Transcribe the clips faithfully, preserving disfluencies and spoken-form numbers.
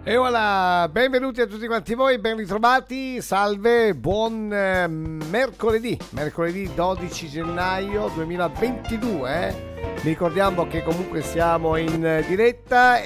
E voilà, benvenuti a tutti quanti voi, ben ritrovati, salve, buon eh, mercoledì, mercoledì dodici gennaio duemilaventidue, eh? Vi ricordiamo che comunque siamo in diretta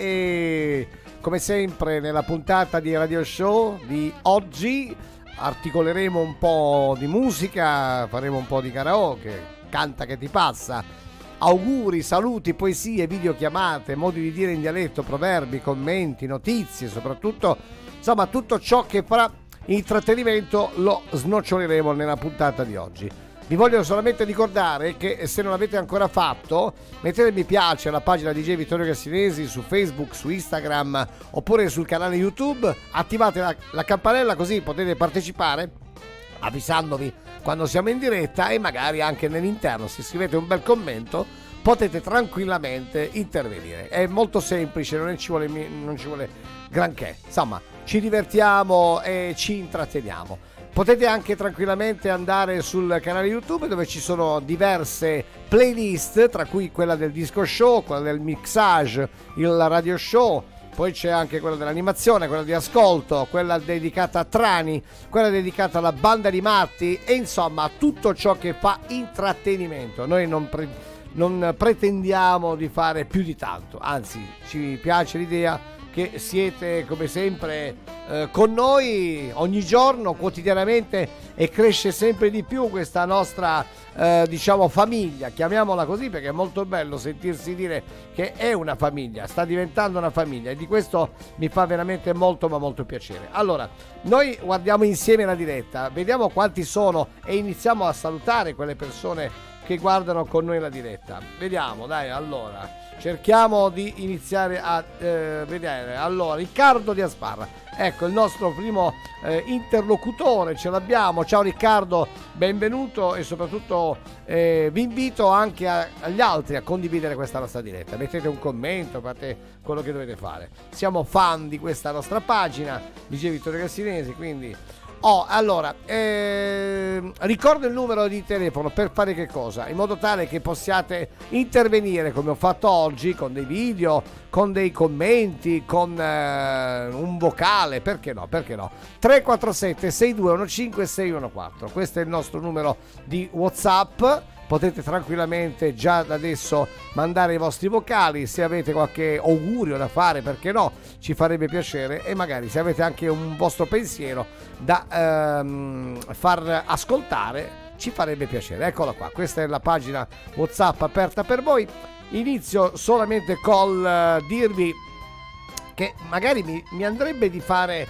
e come sempre nella puntata di Radio Show di oggi articoleremo un po' di musica, faremo un po' di karaoke, canta che ti passa. Auguri, saluti, poesie, videochiamate, modi di dire in dialetto, proverbi, commenti, notizie, soprattutto, insomma, tutto ciò che farà intrattenimento lo snoccioleremo nella puntata di oggi. Vi voglio solamente ricordare che se non l'avete ancora fatto, mettete mi piace alla pagina di D J Vittorio Cassinesi su Facebook, su Instagram oppure sul canale YouTube, attivate la, la campanella così potete partecipare avvisandovi quando siamo in diretta e magari anche nell'interno, se scrivete un bel commento potete tranquillamente intervenire. È molto semplice, non ci vuole, non ci vuole granché, insomma ci divertiamo e ci intratteniamo. Potete anche tranquillamente andare sul canale YouTube dove ci sono diverse playlist, tra cui quella del disco show, quella del mixage, il radio show. Poi c'è anche quella dell'animazione, quella di ascolto, quella dedicata a Trani, quella dedicata alla banda di matti e insomma tutto ciò che fa intrattenimento. Noi non, pre- non pretendiamo di fare più di tanto, anzi ci piace l'idea che siete come sempre eh, con noi ogni giorno, quotidianamente, e cresce sempre di più questa nostra eh, diciamo famiglia, chiamiamola così perché è molto bello sentirsi dire che è una famiglia, sta diventando una famiglia e di questo mi fa veramente molto ma molto piacere. Allora, noi guardiamo insieme la diretta, vediamo quanti sono e iniziamo a salutare quelle persone che guardano con noi la diretta. Vediamo, dai, allora cerchiamo di iniziare a eh, vedere. Allora, Riccardo di Asparra, ecco il nostro primo eh, interlocutore, ce l'abbiamo. Ciao Riccardo, benvenuto e soprattutto eh, vi invito anche a, agli altri a condividere questa nostra diretta. Mettete un commento, fate quello che dovete fare. Siamo fan di questa nostra pagina, dice Vittorio Cassinesi, quindi... Oh, allora, eh, ricordo il numero di telefono per fare che cosa? In modo tale che possiate intervenire come ho fatto oggi con dei video, con dei commenti, con eh, un vocale, perché no? Perché no? tre quattro sette sei due uno cinque sei uno quattro, questo è il nostro numero di WhatsApp. Potete tranquillamente già da adesso mandare i vostri vocali, se avete qualche augurio da fare, perché no, ci farebbe piacere, e magari se avete anche un vostro pensiero da ehm, far ascoltare ci farebbe piacere. Eccola qua, questa è la pagina WhatsApp aperta per voi. Inizio solamente col uh, dirvi che magari mi, mi andrebbe di fare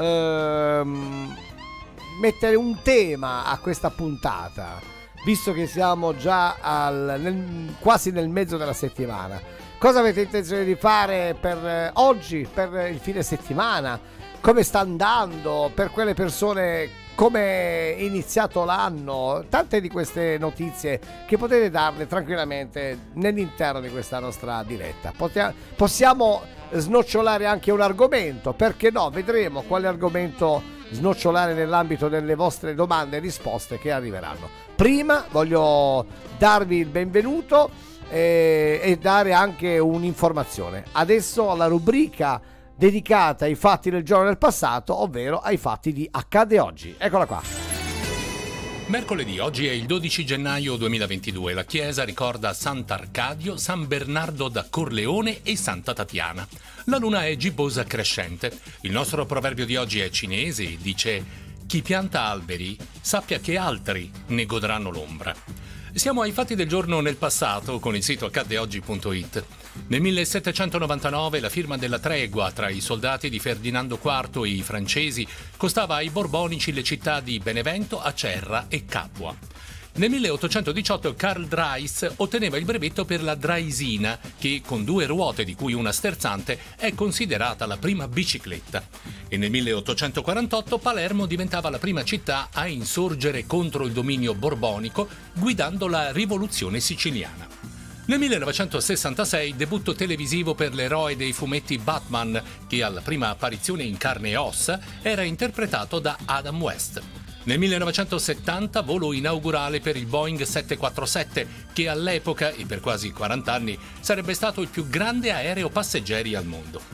ehm, mettere un tema a questa puntata, visto che siamo già al, nel, quasi nel mezzo della settimana. Cosa avete intenzione di fare per eh, oggi, per il fine settimana? Come sta andando? Per quelle persone, come è iniziato l'anno? Tante di queste notizie che potete darle tranquillamente nell'interno di questa nostra diretta. Potia- possiamo snocciolare anche un argomento, perché no? Vedremo quale argomento snocciolare nell'ambito delle vostre domande e risposte che arriveranno. Prima voglio darvi il benvenuto eh, e dare anche un'informazione. Adesso la rubrica dedicata ai fatti del giorno del passato, ovvero ai fatti di accade oggi. Eccola qua. Mercoledì, oggi è il dodici gennaio duemilaventidue. La chiesa ricorda Sant'Arcadio, San Bernardo da Corleone e Santa Tatiana. La luna è gibbosa crescente. Il nostro proverbio di oggi è cinese, dice: chi pianta alberi sappia che altri ne godranno l'ombra. Siamo ai fatti del giorno nel passato con il sito accade oggi punto it. Nel millesettecentonovantanove la firma della tregua tra i soldati di Ferdinando quarto e i francesi costava ai borbonici le città di Benevento, Acerra e Capua. Nel milleottocentodiciotto Carl Drais otteneva il brevetto per la draisina, che con due ruote di cui una sterzante è considerata la prima bicicletta. E nel milleottocentoquarantotto Palermo diventava la prima città a insorgere contro il dominio borbonico guidando la rivoluzione siciliana. Nel millenovecentosessantasei debutto televisivo per l'eroe dei fumetti Batman, che alla prima apparizione in carne e ossa era interpretato da Adam West. Nel millenovecentosettanta volo inaugurale per il Boeing settecentoquarantasette, che all'epoca e per quasi quaranta anni sarebbe stato il più grande aereo passeggeri al mondo.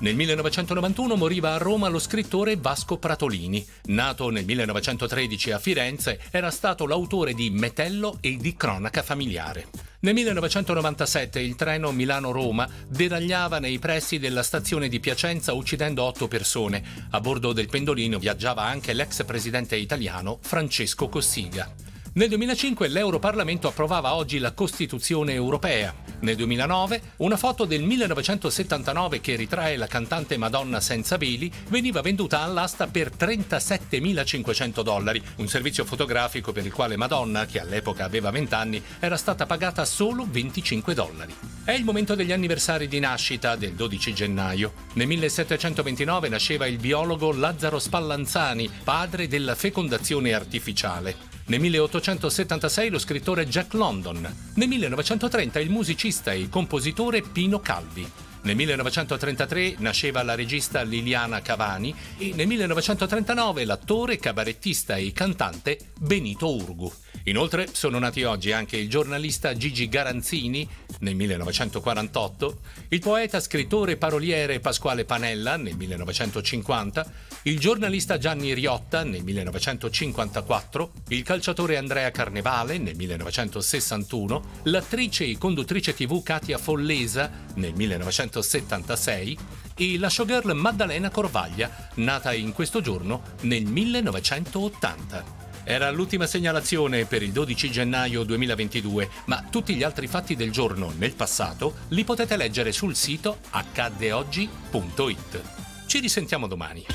Nel millenovecentonovantuno moriva a Roma lo scrittore Vasco Pratolini. Nato nel millenovecentotredici a Firenze, era stato l'autore di Metello e di Cronaca familiare. Nel millenovecentonovantasette il treno Milano-Roma deragliava nei pressi della stazione di Piacenza uccidendo otto persone. A bordo del pendolino viaggiava anche l'ex presidente italiano Francesco Cossiga. Nel duemilacinque l'Europarlamento approvava oggi la Costituzione europea. Nel duemilanove una foto del millenovecentosettantanove che ritrae la cantante Madonna senza veli veniva venduta all'asta per trentasettemilacinquecento dollari, un servizio fotografico per il quale Madonna, che all'epoca aveva venti anni, era stata pagata solo venticinque dollari. È il momento degli anniversari di nascita del dodici gennaio. Nel millesettecentoventinove nasceva il biologo Lazzaro Spallanzani, padre della fecondazione artificiale. Nel milleottocentosettantasei lo scrittore Jack London. Nel millenovecentotrenta il musicista e compositore Pino Calvi. Nel millenovecentotrentatré nasceva la regista Liliana Cavani e nel millenovecentotrentanove l'attore, cabarettista e cantante Benito Urgu. Inoltre sono nati oggi anche il giornalista Gigi Garanzini nel millenovecentoquarantotto, il poeta, scrittore e paroliere Pasquale Panella nel millenovecentocinquanta, il giornalista Gianni Riotta nel millenovecentocinquantaquattro, il calciatore Andrea Carnevale nel millenovecentosessantuno, l'attrice e conduttrice tivù Katia Follesa nel millenovecentosettantasei e la showgirl Maddalena Corvaglia, nata in questo giorno nel millenovecentottanta. Era l'ultima segnalazione per il dodici gennaio duemilaventidue, ma tutti gli altri fatti del giorno nel passato li potete leggere sul sito accadde oggi punto it. Ci risentiamo domani.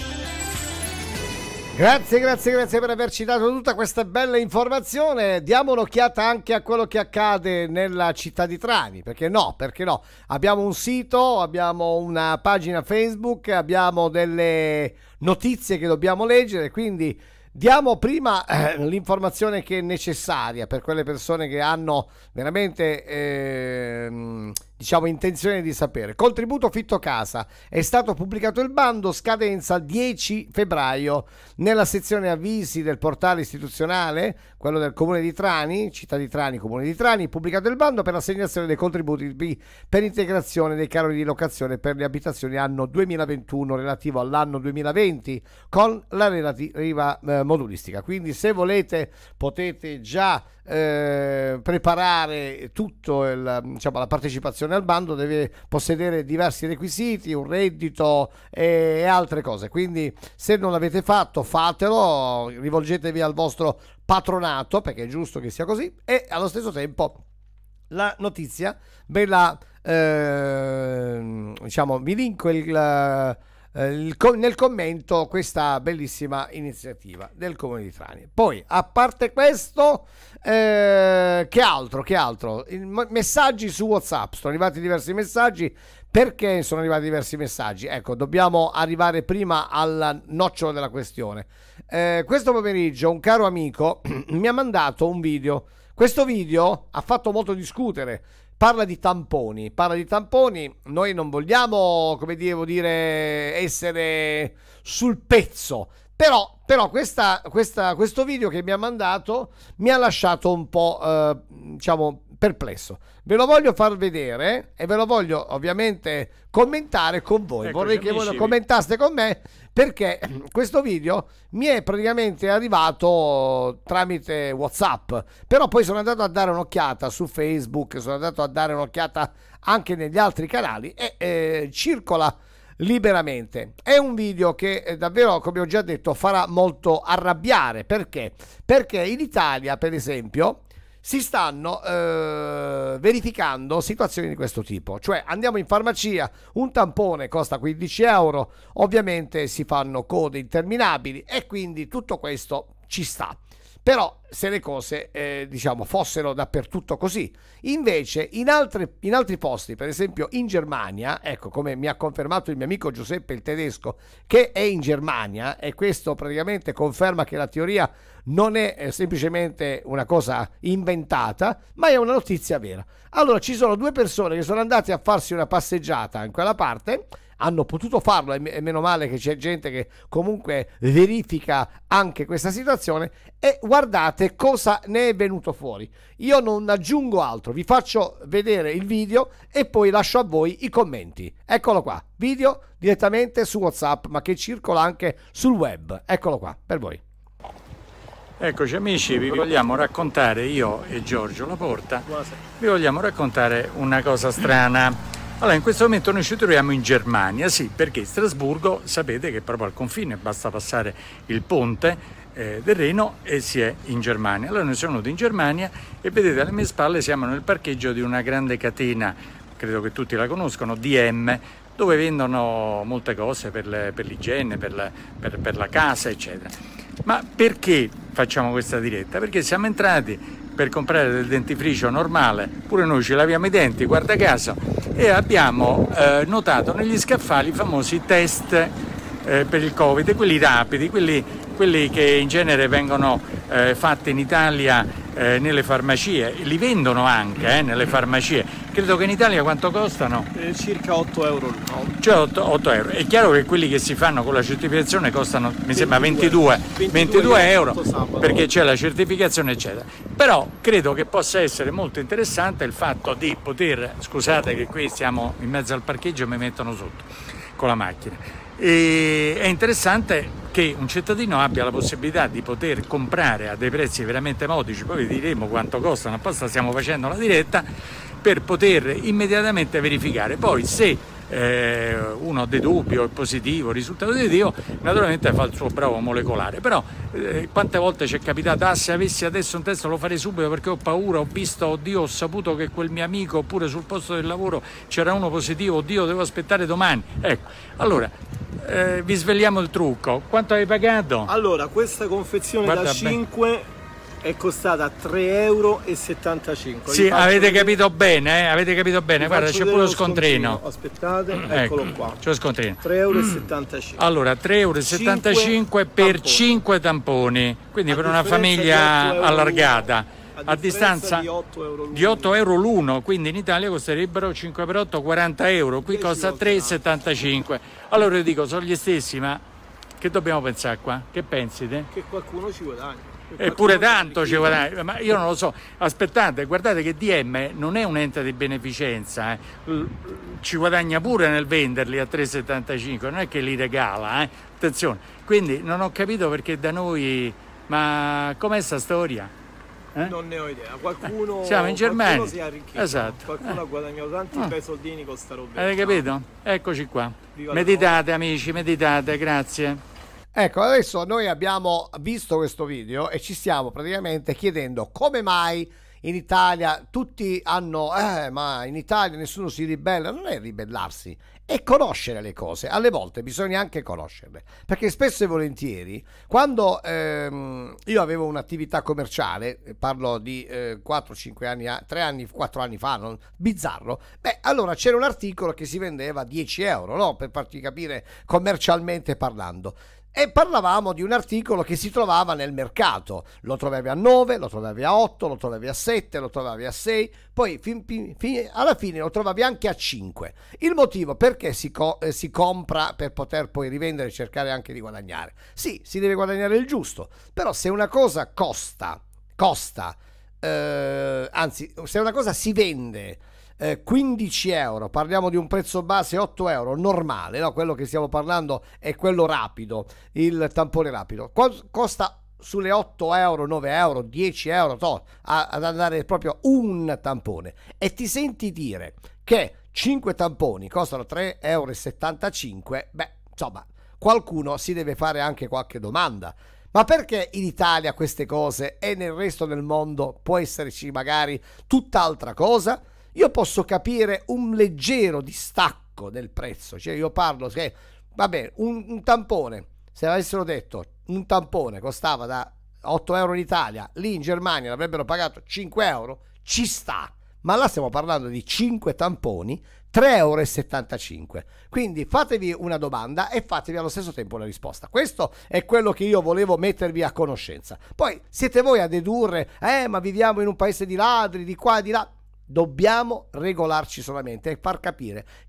Grazie, grazie, grazie per averci dato tutta questa bella informazione. Diamo un'occhiata anche a quello che accade nella città di Trani, perché no, perché no? Abbiamo un sito, abbiamo una pagina Facebook, abbiamo delle notizie che dobbiamo leggere, quindi diamo prima eh, l'informazione che è necessaria per quelle persone che hanno veramente eh, diciamo intenzione di sapere. Contributo Fitto Casa, è stato pubblicato il bando, scadenza dieci febbraio. Nella sezione avvisi del portale istituzionale, quello del comune di Trani, città di Trani, comune di Trani, pubblicato il bando per l'assegnazione dei contributi per integrazione dei canoni di locazione per le abitazioni anno duemilaventuno relativo all'anno duemilaventi con la relativa eh, modulistica. Quindi se volete potete già eh, preparare tutto il, diciamo, la partecipazione al bando. Deve possedere diversi requisiti, un reddito e, e altre cose, quindi se non l'avete fatto fatelo, rivolgetevi al vostro patronato perché è giusto che sia così. E allo stesso tempo la notizia ve la eh, diciamo vi linko il Il, nel commento questa bellissima iniziativa del comune di Trani. Poi a parte questo eh, che altro che altro il, messaggi su WhatsApp, sono arrivati diversi messaggi. Perché sono arrivati diversi messaggi? Ecco, dobbiamo arrivare prima al nocciolo della questione. Eh, questo pomeriggio un caro amico mi ha mandato un video. Questo video ha fatto molto discutere. Parla di tamponi, parla di tamponi. Noi non vogliamo, come devo dire, essere sul pezzo. Però, però questa, questa, questo video che mi ha mandato mi ha lasciato un po', eh, diciamo, perplesso. Ve lo voglio far vedere e ve lo voglio ovviamente commentare con voi. Ecco, vorrei che voi lo commentaste con me, perché questo video mi è praticamente arrivato tramite WhatsApp, però poi sono andato a dare un'occhiata su Facebook, sono andato a dare un'occhiata anche negli altri canali e eh, circola liberamente. È un video che eh, davvero, come ho già detto, farà molto arrabbiare. Perché? Perché in Italia, per esempio, si stanno eh, verificando situazioni di questo tipo. Cioè andiamo in farmacia, un tampone costa quindici euro, ovviamente si fanno code interminabili e quindi tutto questo ci sta. Però se le cose eh, diciamo fossero dappertutto così, invece in, altre, in altri posti, per esempio in Germania, ecco, come mi ha confermato il mio amico Giuseppe il tedesco che è in Germania, e questo praticamente conferma che la teoria non è eh, semplicemente una cosa inventata, ma è una notizia vera. Allora ci sono due persone che sono andate a farsi una passeggiata in quella parte, hanno potuto farlo e meno male che c'è gente che comunque verifica anche questa situazione, e guardate guardate cosa ne è venuto fuori. Io non aggiungo altro, vi faccio vedere il video e poi lascio a voi i commenti. Eccolo qua, video direttamente su WhatsApp, ma che circola anche sul web. Eccolo qua per voi. Eccoci amici, vi vogliamo raccontare, io e Giorgio Laporta, vi vogliamo raccontare una cosa strana. Allora, in questo momento noi ci troviamo in Germania, sì, perché Strasburgo, sapete che è proprio al confine, basta passare il ponte eh, del Reno e si è in Germania. Allora noi siamo venuti in Germania e vedete alle mie spalle siamo nel parcheggio di una grande catena, credo che tutti la conoscono, D M, dove vendono molte cose per, le, per l'igiene, per la, per, per la casa, eccetera. Ma perché facciamo questa diretta? Perché siamo entrati per comprare del dentifricio normale, pure noi ci laviamo i denti, guarda caso, e abbiamo eh, notato negli scaffali i famosi test eh, per il Covid, quelli rapidi, quelli, quelli che in genere vengono eh, fatti in Italia eh, nelle farmacie, li vendono anche eh, nelle farmacie. Credo che in Italia quanto costano? Eh, circa otto euro l'uno. Cioè otto euro. È chiaro che quelli che si fanno con la certificazione costano, mi sembra, ventidue euro, perché c'è la certificazione, eccetera. Però credo che possa essere molto interessante il fatto di poter, scusate che qui stiamo in mezzo al parcheggio e mi mettono sotto con la macchina. E è interessante che un cittadino abbia la possibilità di poter comprare a dei prezzi veramente modici, poi vi diremo quanto costano, apposta stiamo facendo la diretta, per poter immediatamente verificare. Poi se eh, uno ha dei dubbi o è positivo, il risultato positivo, naturalmente fa il suo bravo molecolare. Però eh, quante volte ci è capitato, ah, se avessi adesso un test lo farei subito perché ho paura, ho visto, oddio, ho saputo che quel mio amico oppure sul posto del lavoro c'era uno positivo, oddio, devo aspettare domani. Ecco, allora eh, vi svegliamo il trucco. Quanto hai pagato? Allora, questa confezione Guarda da cinque è costata tre euro e settantacinque. Sì, avete capito bene, eh? Avete capito bene. Guarda, c'è pure lo scontrino. Aspettate, ecco, eccolo qua. C'è lo scontrino. tre euro e settantacinque. Allora, tre euro e settantacinque per cinque tamponi, quindi a per una famiglia allargata. A, a distanza di otto euro l'uno, quindi in Italia costerebbero cinque per otto quaranta euro, qui costa tre e settantacinque. Allora io dico, sono gli stessi, ma che dobbiamo pensare qua? Che pensi te? Che qualcuno ci guadagna. Eppure tanto ci guadagna, ma io non lo so. Aspettate, guardate che D M non è un ente di beneficenza, eh. Ci guadagna pure nel venderli a tre e settantacinque, non è che li regala, eh. Attenzione, quindi non ho capito perché da noi, ma com'è sta storia? Eh? Non ne ho idea, qualcuno, siamo in Germania, si è arricchito, esatto. Qualcuno eh. ha guadagnato tanti ah. bei soldini con sta roba. Avete capito? Eccoci qua. Viva meditate amici, meditate, grazie. Ecco, adesso noi abbiamo visto questo video e ci stiamo praticamente chiedendo come mai in Italia tutti hanno, eh, ma in Italia nessuno si ribella. Non è ribellarsi, è conoscere le cose. Alle volte bisogna anche conoscerle, perché spesso e volentieri, quando ehm, io avevo un'attività commerciale, parlo di eh, quattro cinque anni, tre anni, quattro anni fa, non, bizzarro, beh, allora c'era un articolo che si vendeva a dieci euro, no? Per farti capire commercialmente parlando. E parlavamo di un articolo che si trovava nel mercato, lo trovavi a nove, lo trovavi a otto, lo trovavi a sette, lo trovavi a sei, poi fin, fin, fin, alla fine lo trovavi anche a cinque. Il motivo perché si, co eh, si compra per poter poi rivendere e cercare anche di guadagnare. Sì, si deve guadagnare il giusto, però se una cosa costa, costa, eh, anzi se una cosa si vende Eh, quindici euro, parliamo di un prezzo base otto euro normale, no? Quello che stiamo parlando è quello rapido, il tampone rapido, costa sulle otto euro, nove euro, dieci euro, to, a, ad andare proprio un tampone, e ti senti dire che cinque tamponi costano tre e settantacinque euro, beh, insomma, qualcuno si deve fare anche qualche domanda. Ma perché in Italia queste cose e nel resto del mondo può esserci magari tutt'altra cosa? Io posso capire un leggero distacco del prezzo, cioè io parlo che, vabbè, un, un tampone, se avessero detto un tampone costava da otto euro in Italia, lì in Germania l'avrebbero pagato cinque euro, ci sta, ma là stiamo parlando di cinque tamponi, tre e settantacinque euro. Quindi fatevi una domanda e fatevi allo stesso tempo la risposta. Questo è quello che io volevo mettervi a conoscenza. Poi siete voi a dedurre, eh ma viviamo in un paese di ladri, di qua e di là. Dobbiamo regolarci solamente e far capire che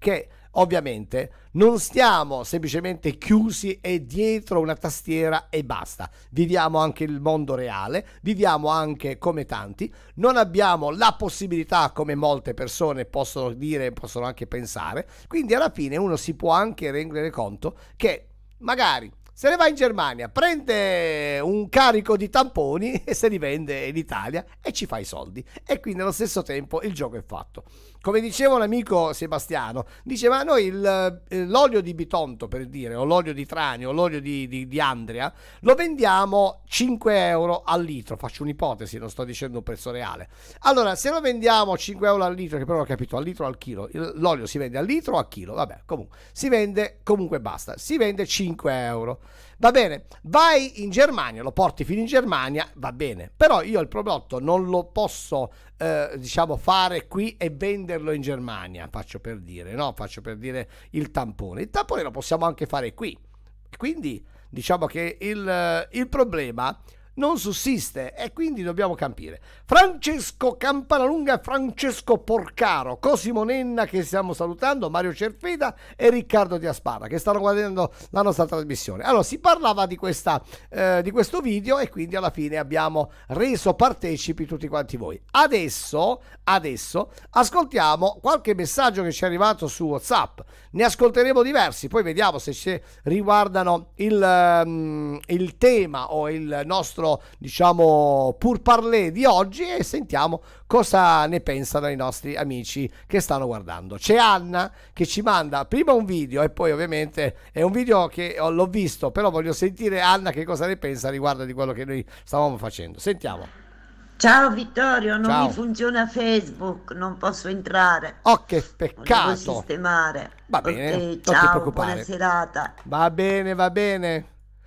ovviamente non stiamo semplicemente chiusi e dietro una tastiera e basta, viviamo anche il mondo reale, viviamo anche come tanti, non abbiamo la possibilità come molte persone possono dire, possono anche pensare, quindi alla fine uno si può anche rendere conto che magari se ne va in Germania, prende un carico di tamponi e se li vende in Italia e ci fa i soldi, e quindi allo stesso tempo il gioco è fatto. Come diceva un amico Sebastiano, diceva noi il, l'olio di Bitonto, per dire, o l'olio di Tranio o l'olio di, di, di Andria lo vendiamo cinque euro al litro, faccio un'ipotesi, non sto dicendo un prezzo reale. Allora se lo vendiamo cinque euro al litro, che però ho capito al litro o al chilo, l'olio si vende al litro o a chilo, vabbè, comunque si vende, comunque basta, si vende cinque euro. Va bene, vai in Germania, lo porti fino in Germania, va bene, però io il prodotto non lo posso eh, diciamo fare qui e venderlo in Germania, faccio per dire, no? Faccio per dire il tampone. Il tampone lo possiamo anche fare qui, quindi diciamo che il, il problema non sussiste e quindi dobbiamo capire. Francesco Campanalunga, Francesco Porcaro, Cosimo Nenna che stiamo salutando, Mario Cerfeda e Riccardo Diaspara che stanno guardando la nostra trasmissione. Allora si parlava di, questa, eh, di questo video e quindi alla fine abbiamo reso partecipi tutti quanti voi. Adesso, adesso ascoltiamo qualche messaggio che ci è arrivato su WhatsApp, ne ascolteremo diversi, poi vediamo se ci riguardano il, um, il tema o il nostro diciamo pur parler di oggi e sentiamo cosa ne pensano i nostri amici che stanno guardando. C'è Anna che ci manda prima un video e poi ovviamente è un video che l'ho visto, però voglio sentire Anna che cosa ne pensa riguardo di quello che noi stavamo facendo. Sentiamo. Ciao Vittorio, non Ciao. mi funziona Facebook, non posso entrare. Oh che peccato. Volevo sistemare. Va bene, Ok, non ti ciao, preoccupare. buona serata. Va bene, va bene.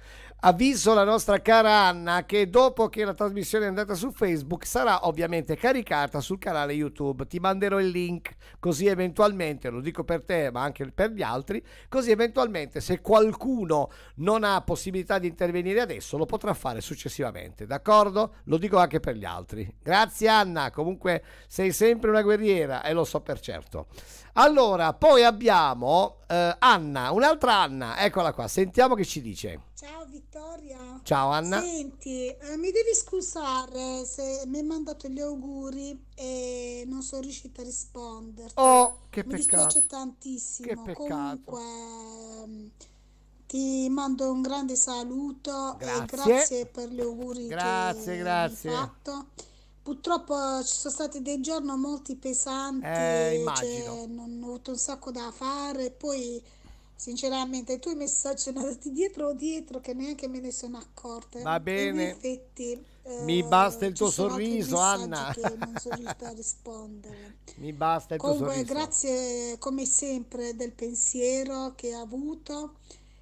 Avviso la nostra cara Anna che dopo che la trasmissione è andata su Facebook sarà ovviamente caricata sul canale YouTube. Ti manderò il link così eventualmente, lo dico per te ma anche per gli altri, così eventualmente se qualcuno non ha possibilità di intervenire adesso lo potrà fare successivamente, d'accordo? Lo dico anche per gli altri. Grazie Anna, comunque sei sempre una guerriera e lo so per certo. Allora, poi abbiamo eh, Anna, un'altra Anna, eccola qua, sentiamo che ci dice. Ciao Vittoria. Ciao Anna. Senti, eh, mi devi scusare se mi hai mandato gli auguri e non sono riuscita a risponderti. Oh, che Mi peccato. dispiace tantissimo. Che peccato. Comunque ehm, ti mando un grande saluto Grazie. e grazie per gli auguri Grazie, che grazie. mi hai fatto. Purtroppo ci sono stati dei giorni molto pesanti, Eh, immagino. cioè, non ho avuto un sacco da fare, poi sinceramente i tuoi messaggi sono andati dietro dietro che neanche me ne sono accorta. Va E in bene. effetti Mi eh, basta il ci tuo sono altri sorriso, messaggi Anna. che non sono riuscita a rispondere. Mi basta il tuo Comunque sorriso. grazie come sempre del pensiero che hai avuto.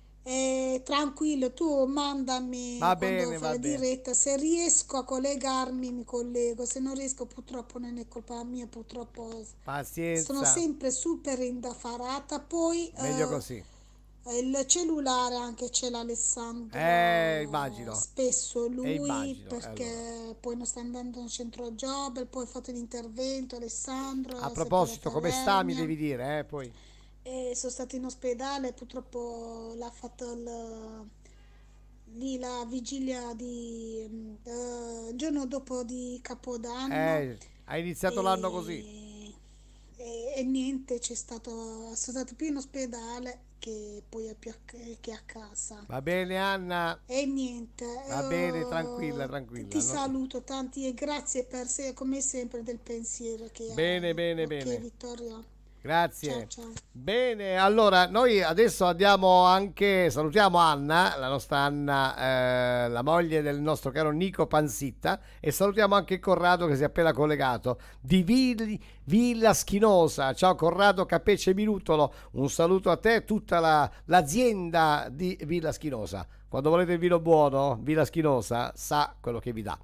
E tranquillo, tu mandami Va quando bene, fai va la bene. diretta, se riesco a collegarmi mi collego, se non riesco purtroppo non è colpa mia, purtroppo Pazienza. sono sempre super indaffarata. Poi Meglio eh, così. il cellulare anche c'è l'Alessandro, Eh, immagino. spesso lui immagino, perché poi non sta andando al centro job, poi ha fatto l'intervento Alessandro, A è proposito, separata come sta mi Vernia. devi dire, eh, poi. E sono stata in ospedale, purtroppo l'ha fatto il- lì la vigilia di mm, eh, il giorno dopo di Capodanno. Eh, hai iniziato e, l'anno così. e, e niente, c'è stato, sono stata più in ospedale che poi a, più a, che a casa. Va bene Anna. E niente, Va eh, bene, tranquilla, tranquilla. ti no? saluto tanti e grazie per se, come sempre del pensiero che Bene, hai. bene, Ok, bene. Vittorio. Grazie. Ciao, ciao. Bene, allora noi adesso andiamo anche, salutiamo Anna, la nostra Anna, eh, la moglie del nostro caro Nico Panzitta, e salutiamo anche Corrado che si è appena collegato di Villi- Villa Schinosa. Ciao Corrado Capece Minutolo, un saluto a te e tutta la- l'azienda di Villa Schinosa. Quando volete il vino buono, Villa Schinosa sa quello che vi dà.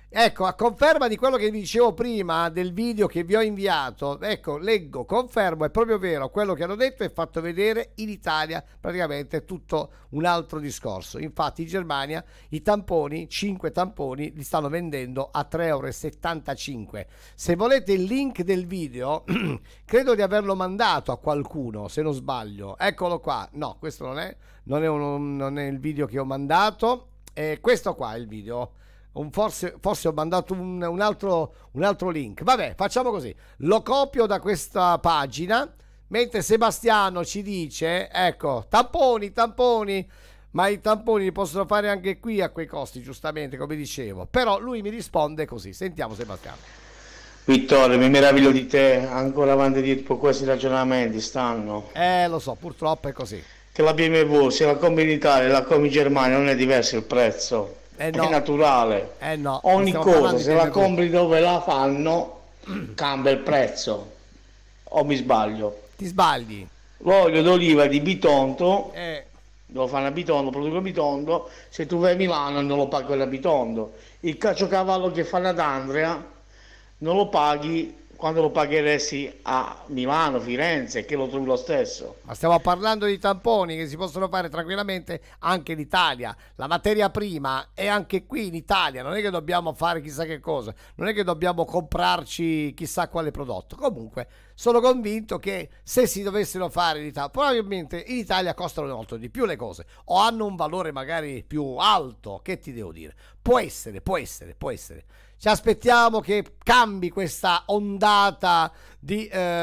Ecco, a conferma di quello che vi dicevo prima del video che vi ho inviato, ecco, leggo, confermo, è proprio vero, quello che hanno detto è fatto vedere in Italia, praticamente è tutto un altro discorso. Infatti in Germania i tamponi, cinque tamponi, li stanno vendendo a tre euro e settantacinque. Se volete il link del video, credo di averlo mandato a qualcuno, se non sbaglio. Eccolo qua, no, questo non è, non è, un, non è il video che ho mandato, è questo qua è il video. Un forse, forse ho mandato un, un, altro, un altro link. Vabbè, facciamo così, lo copio da questa pagina, mentre Sebastiano ci dice, ecco, tamponi, tamponi, ma i tamponi li possono fare anche qui a quei costi, giustamente, come dicevo. Però lui mi risponde così. Sentiamo Sebastiano. Vittorio, mi meraviglio di te, ancora avanti dietro questi ragionamenti stanno. Eh, lo so, purtroppo è così. Che la B M W, se la compri in Italia e la compri in Germania, non è diverso il prezzo. Eh no. È naturale. Eh no. Ogni cosa, se la compri dove la fanno, cambia il prezzo. O mi sbaglio? Ti sbagli. L'olio d'oliva di Bitonto, Eh. lo fanno a Bitonto, producono a Bitonto, se tu vai a Milano non lo paghi quello a Bitonto. Il caciocavallo che fanno ad Andria non lo paghi quando lo pagheresti a Milano, Firenze, che lo trovi lo stesso. Ma stiamo parlando di tamponi che si possono fare tranquillamente anche in Italia. La materia prima è anche qui in Italia, non è che dobbiamo fare chissà che cosa, non è che dobbiamo comprarci chissà quale prodotto. Comunque sono convinto che se si dovessero fare in Italia, probabilmente in Italia costano molto di più le cose o hanno un valore magari più alto, che ti devo dire? Può essere, può essere, può essere. Ci aspettiamo che cambi questa ondata di,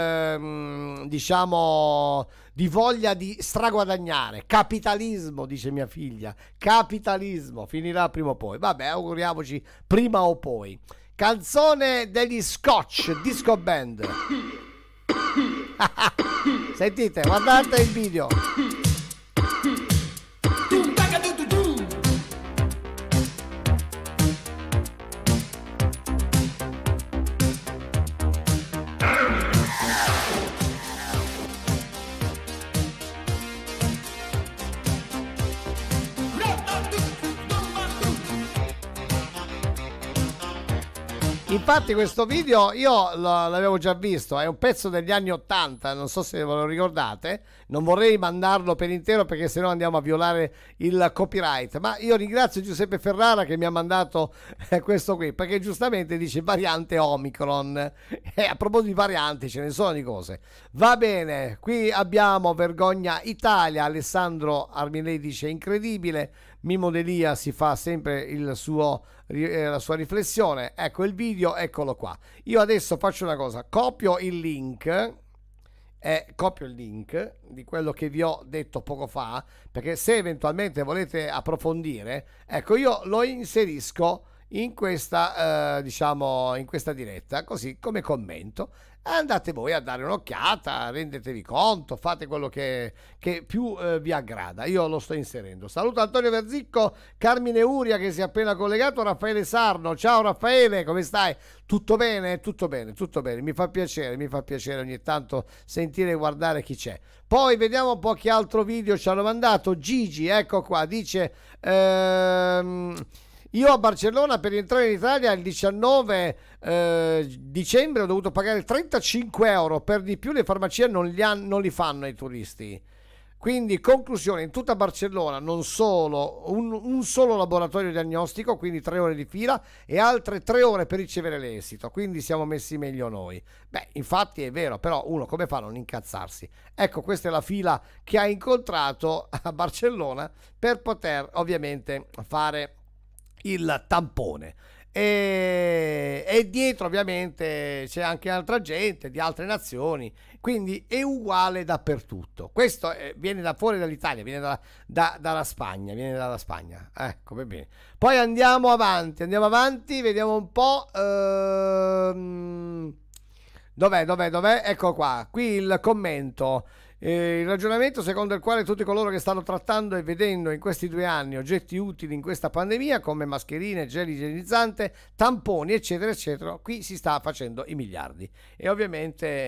ehm, diciamo, di voglia di straguadagnare. Capitalismo, dice mia figlia. Capitalismo, finirà prima o poi. Vabbè, auguriamoci prima o poi. Canzone degli Scotch, Disco Band. Sentite, guardate il video. Infatti questo video io l'avevo già visto, è un pezzo degli anni ottanta, non so se ve lo ricordate, non vorrei mandarlo per intero perché sennò andiamo a violare il copyright, ma io ringrazio Giuseppe Ferrara che mi ha mandato eh, questo qui, perché giustamente dice variante Omicron, e eh, a proposito di varianti ce ne sono di cose. Va bene, qui abbiamo Vergogna Italia, Alessandro Arminei dice incredibile, Mimo Delia si fa sempre il suo, eh, la sua riflessione. Ecco il video, eccolo qua. Io adesso faccio una cosa, copio il link e copio il link di quello che vi ho detto poco fa, perché se eventualmente volete approfondire, ecco io lo inserisco in questa eh, diciamo in questa diretta, così come commento. Andate voi a dare un'occhiata, rendetevi conto, fate quello che, che più eh, vi aggrada. Io lo sto inserendo. Saluto Antonio Verzicco, Carmine Uria che si è appena collegato, Raffaele Sarno. Ciao Raffaele, come stai? Tutto bene? Tutto bene, tutto bene. Mi fa piacere, mi fa piacere ogni tanto sentire e guardare chi c'è. Poi vediamo un po' che altro video ci hanno mandato. Gigi, ecco qua, dice... Ehm, io a Barcellona per entrare in Italia il diciannove eh, dicembre ho dovuto pagare trentacinque euro, per di più le farmacie non li, han, non li fanno ai turisti. Quindi conclusione, in tutta Barcellona non solo un, un solo laboratorio diagnostico, quindi tre ore di fila e altre tre ore per ricevere l'esito, quindi siamo messi meglio noi. Beh, infatti è vero, però uno come fa a non incazzarsi? Ecco, questa è la fila che ha incontrato a Barcellona per poter ovviamente fare il tampone e, e dietro ovviamente c'è anche altra gente di altre nazioni, quindi è uguale dappertutto. Questo è, viene da fuori dall'Italia, viene da, da, dalla Spagna, viene dalla Spagna, ecco, bene. Poi andiamo avanti, andiamo avanti, vediamo un po'. Ehm, dov'è, dov'è, dov'è? Ecco qua, qui il commento. Eh, il ragionamento secondo il quale tutti coloro che stanno trattando e vedendo in questi due anni oggetti utili in questa pandemia come mascherine, gel igienizzante, tamponi eccetera eccetera, qui si sta facendo i miliardi e ovviamente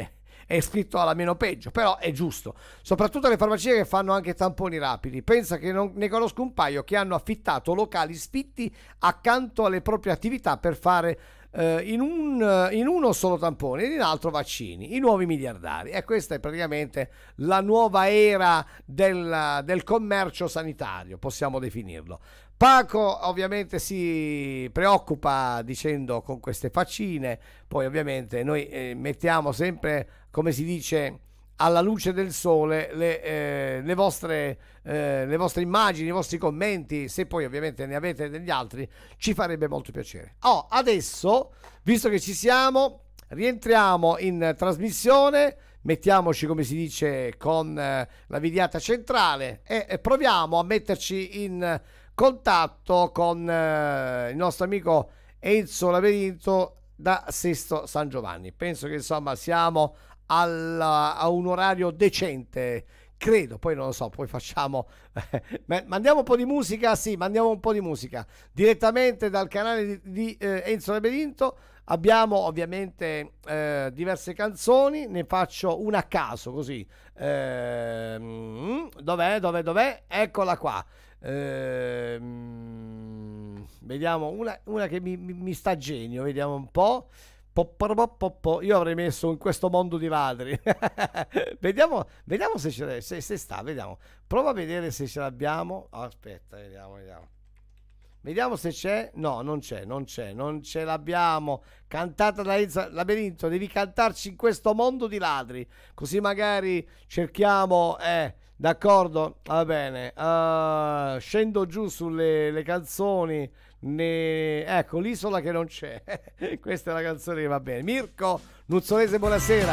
è scritto alla meno peggio, però è giusto. Soprattutto le farmacie che fanno anche tamponi rapidi. Pensa che non, ne conosco un paio che hanno affittato locali sfitti accanto alle proprie attività per fare Uh, in, un, in uno solo tampone, in un altro vaccini, i nuovi miliardari. E questa è praticamente la nuova era del, del commercio sanitario, possiamo definirlo. Paco ovviamente si preoccupa dicendo con queste faccine, poi ovviamente noi eh, mettiamo sempre, come si dice, alla luce del sole le, eh, le, vostre, eh, le vostre immagini, i vostri commenti. Se poi ovviamente ne avete degli altri, ci farebbe molto piacere. Oh, adesso, visto che ci siamo, rientriamo in trasmissione, mettiamoci, come si dice, con eh, la videata centrale e, e proviamo a metterci in contatto con eh, il nostro amico Enzo Laberinto da Sesto San Giovanni. Penso che insomma siamo Alla, a un orario decente, credo, poi non lo so, poi facciamo eh, mandiamo un po' di musica, sì, mandiamo un po' di musica direttamente dal canale di, di eh, Enzo Laberinto. Abbiamo ovviamente eh, diverse canzoni, ne faccio una a caso così, eh, dov'è, dov'è, dov'è, eccola qua, eh, vediamo una, una che mi, mi, mi sta genio, vediamo un po'. Io avrei messo In questo mondo di ladri. vediamo, vediamo se, ce se, se sta, vediamo. Prova a vedere se ce l'abbiamo. Oh, aspetta, vediamo, vediamo. Vediamo se c'è. No, non c'è, non c'è, non ce l'abbiamo. Cantata da Enzo Laberinto, devi cantarci In questo mondo di ladri. Così magari cerchiamo, eh, d'accordo? Va bene. Uh, scendo giù sulle le canzoni. Ne... ecco l'isola che non c'è. Questa è la canzone che va bene. Mirko Nuzzolese, buonasera.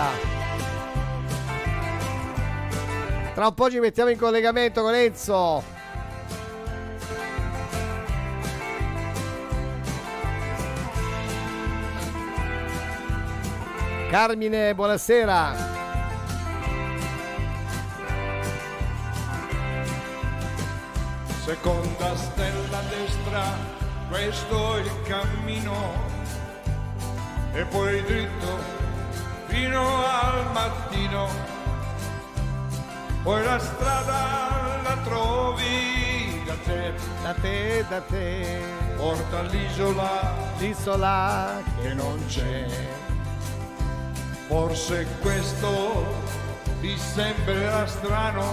Tra un po' ci mettiamo in collegamento con Enzo. Carmine, buonasera. Seconda stella a destra, questo è il cammino, e poi dritto fino al mattino, poi la strada la trovi da te, da te, da te, porta all'isola, l'isola che non c'è. Forse questo ti sembrerà strano,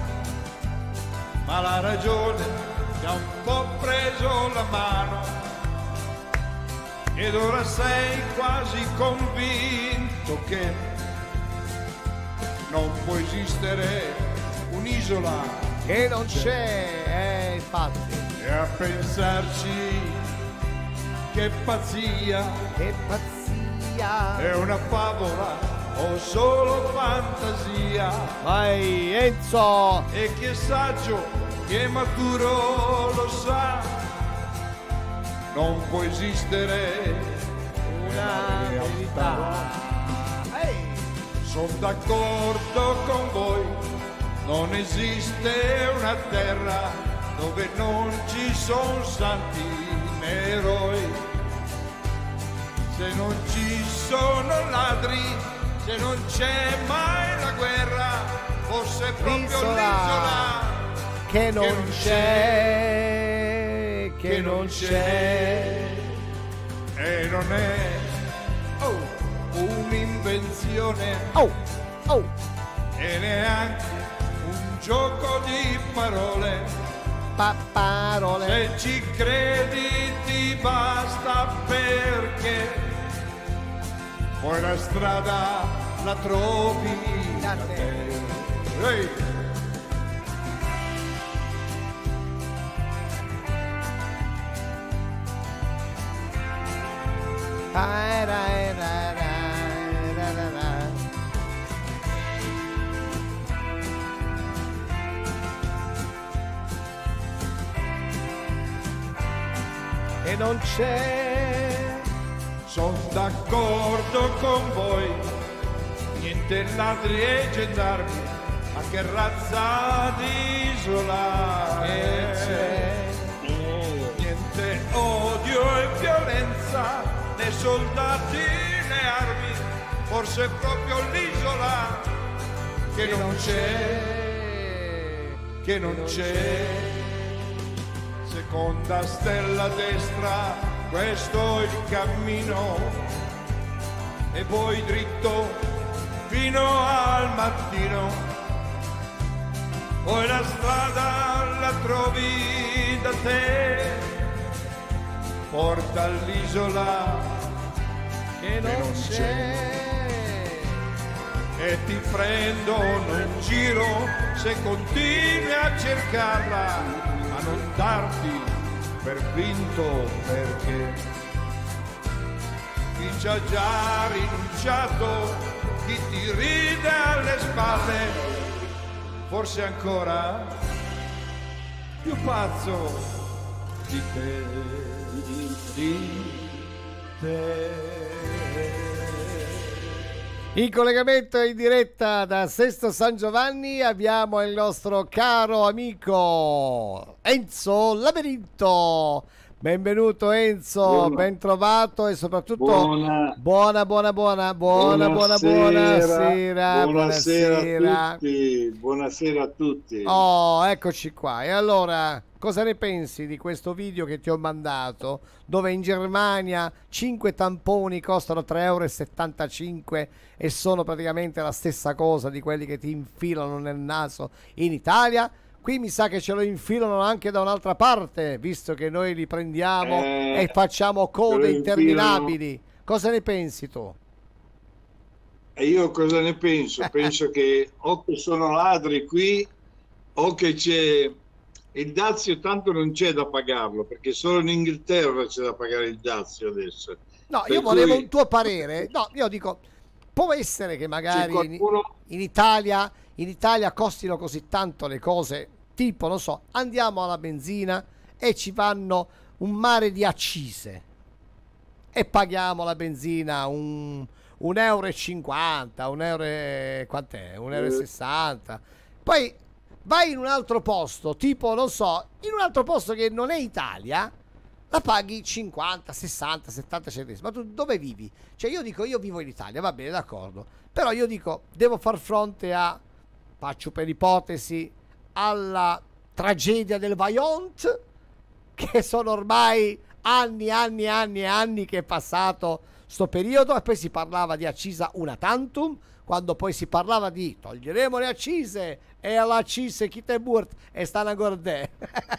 ma la ragione ti ha un po' preso la mano, ed ora sei quasi convinto che non può esistere un'isola che non c'è, eh, infatti. E a pensarci, che pazzia, che pazzia, è una favola o solo fantasia? Vai Enzo! E chi è saggio, chi è maturo lo sa, non può esistere una verità. Hey. Sono d'accordo con voi, non esiste una terra dove non ci sono santi né eroi. Se non ci sono ladri, se non c'è mai la guerra, forse proprio l'isola, l'isola che non, che non c'è, che, che non c'è, e non è oh, un'invenzione, oh, oh, e neanche un gioco di parole. Pa parole. Se ci credi ti basta, perché poi la strada la trovi da te. Hey. Rai, rai, rai, rai, rai, rai. E non c'è. Sono d'accordo con voi, niente ladri e gendarmi, ma che razza di isola che c'è? Niente odio e violenza, né soldati né armi, forse proprio l'isola che non c'è, che non c'è. Seconda stella a destra, questo è il cammino, e poi dritto fino al mattino. Poi la strada la trovi da te, porta all'isola che non, non c'è. E ti prendono in giro se continui a cercarla, a non darti per vinto, perché chi ci ha già rinunciato, chi ti ride alle spalle, forse ancora più pazzo di te, di te. In collegamento in diretta da Sesto San Giovanni abbiamo il nostro caro amico Enzo Laberinto. Benvenuto Enzo, buona. Ben trovato e soprattutto buona buona buona buona buona buona buonasera, buonasera, buonasera a tutti, buonasera a tutti. Oh, eccoci qua. E allora, cosa ne pensi di questo video che ti ho mandato, dove in Germania cinque tamponi costano tre euro e settantacinque e sono praticamente la stessa cosa di quelli che ti infilano nel naso in Italia? Qui mi sa che ce lo infilano anche da un'altra parte, visto che noi li prendiamo eh, e facciamo code interminabili. Cosa ne pensi tu? E io cosa ne penso? Penso che o che sono ladri qui, o che c'è il dazio, tanto non c'è da pagarlo, perché solo in Inghilterra c'è da pagare il dazio adesso. No, per io volevo cui... un tuo parere. No, io dico, può essere che magari qualcuno... in, in Italia in Italia costino così tanto le cose, tipo, non so, andiamo alla benzina e ci vanno un mare di accise e paghiamo la benzina un, un euro e cinquanta, un euro e quant'è? Un euro e sessanta. Poi vai in un altro posto, tipo, non so, in un altro posto che non è Italia, la paghi cinquanta, sessanta, settanta centesimi. Ma tu dove vivi? Cioè io dico, io vivo in Italia, va bene, d'accordo, però io dico, devo far fronte a, faccio per ipotesi, alla tragedia del Vajont, che sono ormai anni, anni, anni e anni che è passato sto periodo, e poi si parlava di accisa una tantum, quando poi si parlava di toglieremo le accise e alla accise chi te burt e stanno a gordè.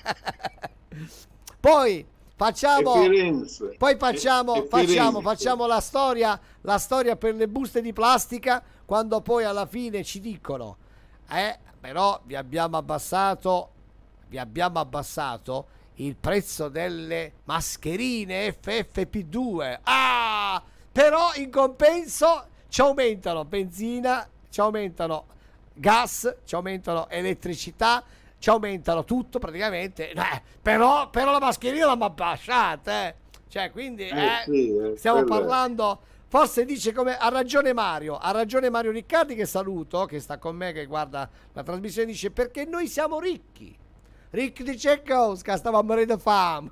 Poi facciamo poi facciamo e, e facciamo facciamo la storia la storia per le buste di plastica, quando poi alla fine ci dicono eh però vi abbiamo abbassato vi abbiamo abbassato il prezzo delle mascherine F F P due. Ah, però in compenso ci aumentano benzina, ci aumentano gas, ci aumentano elettricità, ci aumentano tutto praticamente. Eh, però, però la mascherina l'hanno abbasciata, eh. Cioè, quindi eh, eh, sì, eh, stiamo parlando. Forse dice, come ha ragione Mario, ha ragione Mario Riccardi, che saluto, che sta con me, che guarda la trasmissione, dice perché noi siamo ricchi. Ricchi di Cecosca, stava a morire di fame.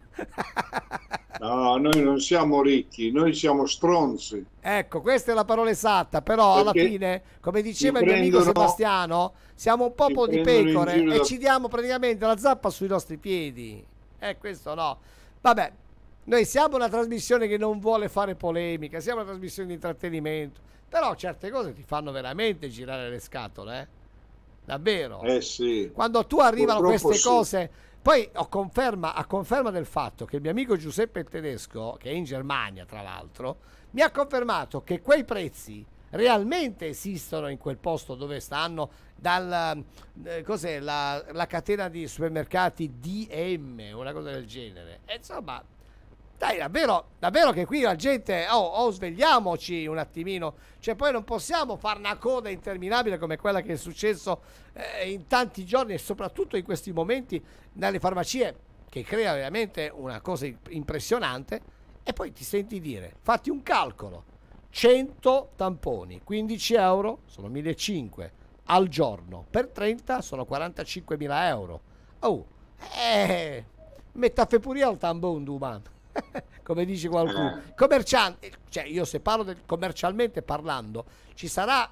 No, noi non siamo ricchi, noi siamo stronzi. Ecco, questa è la parola esatta, però perché alla fine, come diceva il mio amico Sebastiano, siamo un popolo di pecore e da... ci diamo praticamente la zappa sui nostri piedi. Eh, questo no. Vabbè, noi siamo una trasmissione che non vuole fare polemica, siamo una trasmissione di intrattenimento, però certe cose ti fanno veramente girare le scatole, eh? Davvero. Eh sì. Quando tu arrivano Purtroppo queste sì. cose, poi ho conferma, a conferma del fatto che il mio amico Giuseppe il Tedesco, che è in Germania tra l'altro, mi ha confermato che quei prezzi realmente esistono in quel posto dove stanno, dal eh, cos'è la, la catena di supermercati D M, una cosa del genere. E insomma, dai, davvero, davvero che qui la gente, oh, oh, svegliamoci un attimino, cioè poi non possiamo fare una coda interminabile come quella che è successo eh, in tanti giorni e soprattutto in questi momenti nelle farmacie, che crea veramente una cosa impressionante. E poi ti senti dire, fatti un calcolo, cento tamponi, quindici euro, sono millecinquecento al giorno, per trenta sono quarantacinquemila euro. Oh, eh, mettaffe pure al tampone domani. Come dice qualcuno, commerciante, cioè io se parlo del, commercialmente parlando, ci sarà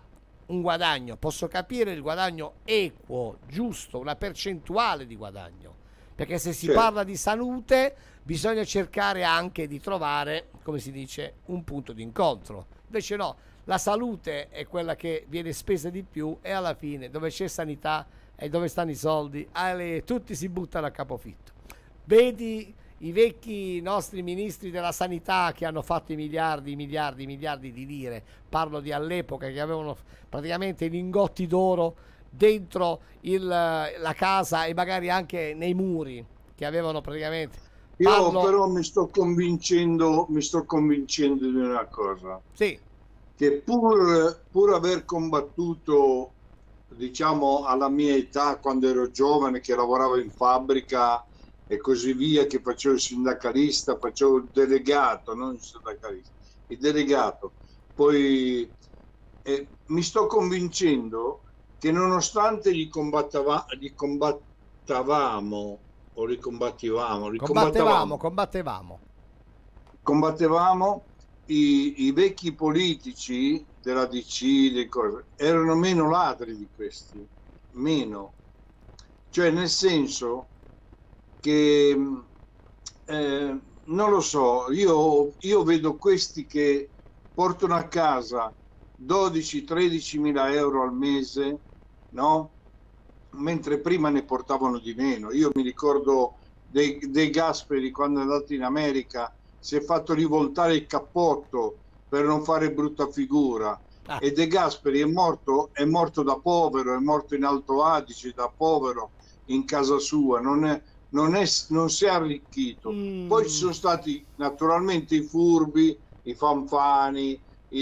un guadagno, posso capire il guadagno equo, giusto, una percentuale di guadagno, perché se si certo. parla di salute bisogna cercare anche di trovare, come si dice, un punto di incontro. Invece no, la salute è quella che viene spesa di più e alla fine dove c'è sanità e dove stanno i soldi, alle, tutti si buttano a capofitto. Vedi i vecchi nostri ministri della sanità che hanno fatto i miliardi, miliardi, miliardi di lire, parlo di all'epoca, che avevano praticamente i lingotti d'oro dentro il, la casa e magari anche nei muri, che avevano praticamente... Io Parlo... però mi sto convincendo, mi sto convincendo di una cosa. Sì. Che pur, pur aver combattuto, diciamo, alla mia età, quando ero giovane, che lavoravo in fabbrica e così via, che facevo il sindacalista, facevo il delegato, non il sindacalista, il delegato. Poi eh, mi sto convincendo che nonostante gli, combattava, gli combattavamo, o li combattivamo, li combattevamo, combattevamo, combattevamo i, i vecchi politici della D C, le cose, erano meno ladri di questi, meno, cioè nel senso che eh, non lo so, io, io vedo questi che portano a casa dodici tredici mila euro al mese, no? Mentre prima ne portavano di meno. Io mi ricordo dei, dei Gasperi, quando è andato in America, si è fatto rivoltare il cappotto per non fare brutta figura. Ah. E De Gasperi è morto, è morto da povero, è morto in Alto Adige da povero in casa sua, non, è, non, è, non si è arricchito. Mm. Poi ci sono stati naturalmente i furbi, i fanfani,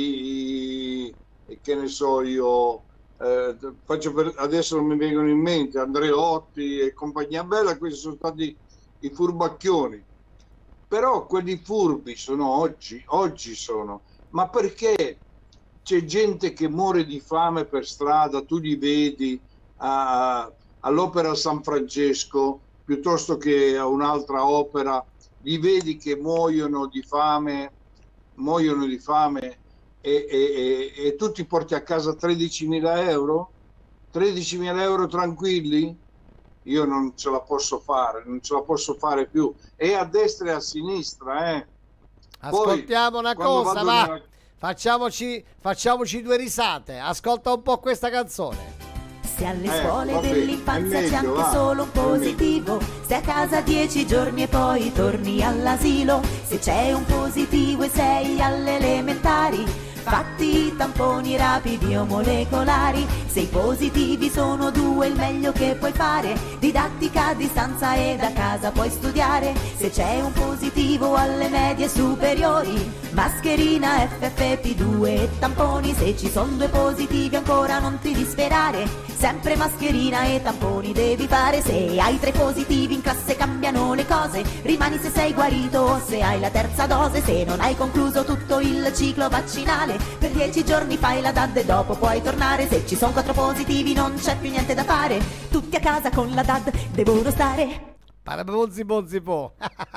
i, i che ne so io, eh, faccio per, adesso non mi vengono in mente, Andreotti e compagnia bella, questi sono stati i furbacchioni. Però quelli furbi sono oggi, oggi sono, ma perché c'è gente che muore di fame per strada, tu li vedi a, all'Opera San Francesco piuttosto che a un'altra opera, li vedi che muoiono di fame, muoiono di fame e, e, e, e tu ti porti a casa tredicimila euro? tredicimila euro tranquilli? Io non ce la posso fare, non ce la posso fare più. E a destra e a sinistra, eh. Ascoltiamo Poi, una cosa, va. Nella... Facciamoci, facciamoci due risate. Ascolta un po' questa canzone. Se alle eh, scuole dell'infanzia c'è anche va. solo un positivo, stai a casa dieci giorni e poi torni all'asilo. Se c'è un positivo e sei alle elementari, fatti i tamponi rapidi o molecolari. Se i positivi sono due, il meglio che puoi fare, didattica a distanza e da casa puoi studiare. Se c'è un positivo alle medie superiori, mascherina F F P due e tamponi. Se ci sono due positivi ancora non ti disperare, sempre mascherina e tamponi devi fare. Se hai tre positivi in classe cambiano le cose, rimani se sei guarito o se hai la terza dose. Se non hai concluso tutto il ciclo vaccinale, per dieci giorni fai la D A D e dopo puoi tornare. Se ci sono quattro positivi non c'è più niente da fare, tutti a casa con la D A D devono stare. Parabonzi bonzi po'.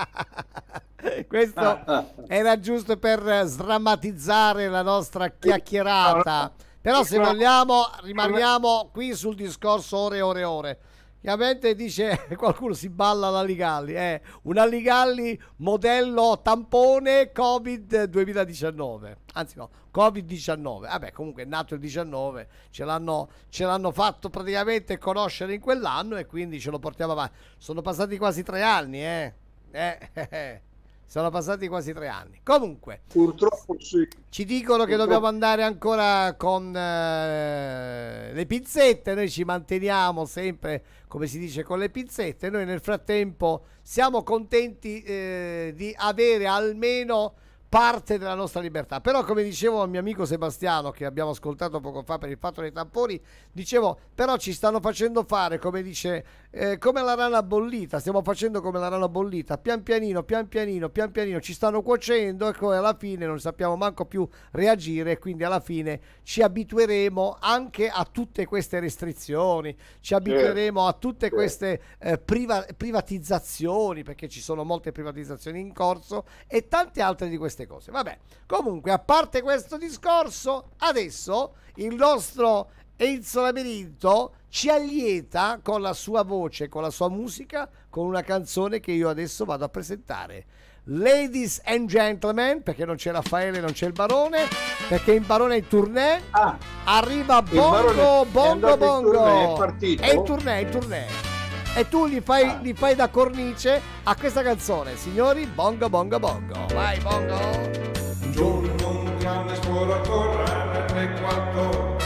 Questo era giusto per sdrammatizzare la nostra chiacchierata. Però se vogliamo rimaniamo qui sul discorso ore e ore e ore. Ovviamente dice qualcuno si balla l'Alligalli, eh, un Alligalli modello tampone Covid duemiladiciannove, anzi no, Covid diciannove, vabbè comunque è nato il diciannove, ce l'hanno ce l'hanno fatto praticamente conoscere in quell'anno e quindi ce lo portiamo avanti. Sono passati quasi tre anni, eh, eh, eh, eh. Sono passati quasi tre anni. Comunque, purtroppo sì. Ci dicono purtroppo. Che dobbiamo andare ancora con eh, le pizzette. Noi ci manteniamo sempre, come si dice, con le pizzette. Noi nel frattempo siamo contenti eh, di avere almeno parte della nostra libertà. Però, come dicevo al mio amico Sebastiano, che abbiamo ascoltato poco fa per il fatto dei tamponi, dicevo, però ci stanno facendo fare, come dice, eh, come la rana bollita, stiamo facendo come la rana bollita, pian pianino, pian pianino, pian pianino, ci stanno cuocendo e poi alla fine non sappiamo manco più reagire e quindi alla fine ci abitueremo anche a tutte queste restrizioni, ci abitueremo a tutte queste eh, priva- privatizzazioni, perché ci sono molte privatizzazioni in corso e tante altre di queste tante cose. Vabbè, comunque, a parte questo discorso, adesso il nostro Enzo Labirinto ci allieta con la sua voce, con la sua musica, con una canzone che io adesso vado a presentare. Ladies and Gentlemen, perché non c'è Raffaele, non c'è il Barone, perché il Barone è in tournée. Ah, arriva Bongo Bongo Bongo, è partito, è in tournée, è in tournée, e tu gli fai, ah. gli fai da cornice a questa canzone, signori. Bongo Bongo Bongo, vai Bongo. Un giorno un grande esploratore alle quattro,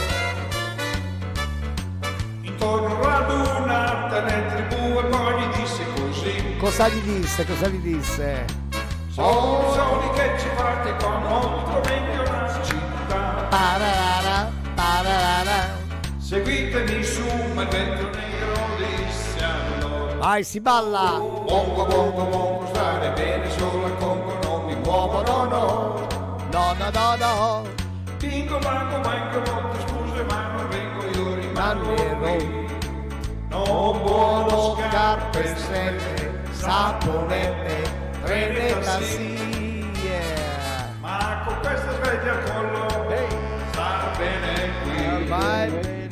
intorno radunata nel tribù, e poi gli disse così. Cosa gli disse? Cosa gli disse? Sono soli che ci fate con molto meglio la città. Pararara, pararara. Seguitemi su, ma il vento nero disse allora. Vai, si balla. Bongo, bongo, bongo, stare bene solo al Congo, non mi muovo, no, no. No, no, no, no. Bingo, bango, bango, molte scuse, ma non vengo, io rimango qui. Non buono scarpe strette, saponette, trene tassi, yeah. Ma con questa sveglia al collo, hey, sta bene qui. Vai bene qui.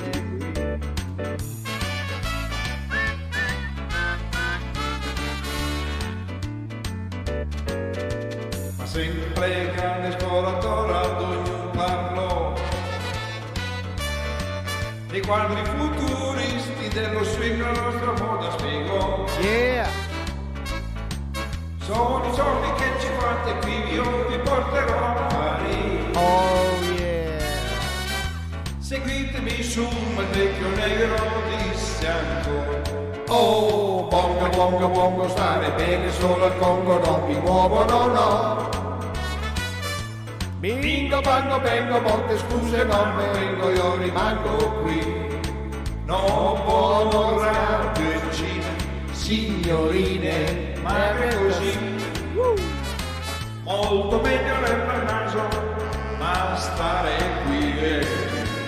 Ma sempre grande esploratore, ad ognuno parlò dei quadri futuristi dello swing, la nostra moda spiegò. Yeah. Sono i soldi che ci fate qui, io vi porterò a Parigi. Oh yeah. Seguitemi su, ma il vecchio negro disse ancora. Oh, bongo, bongo, bongo, stare bene solo al Congo, non mi muovo, no, no. Bingo, bango, bengo, molte scuse, non me vengo, io rimango qui. Non buono radio e Cina, signorine, ma che così. Uh. Molto meglio nel naso, ma stare qui è.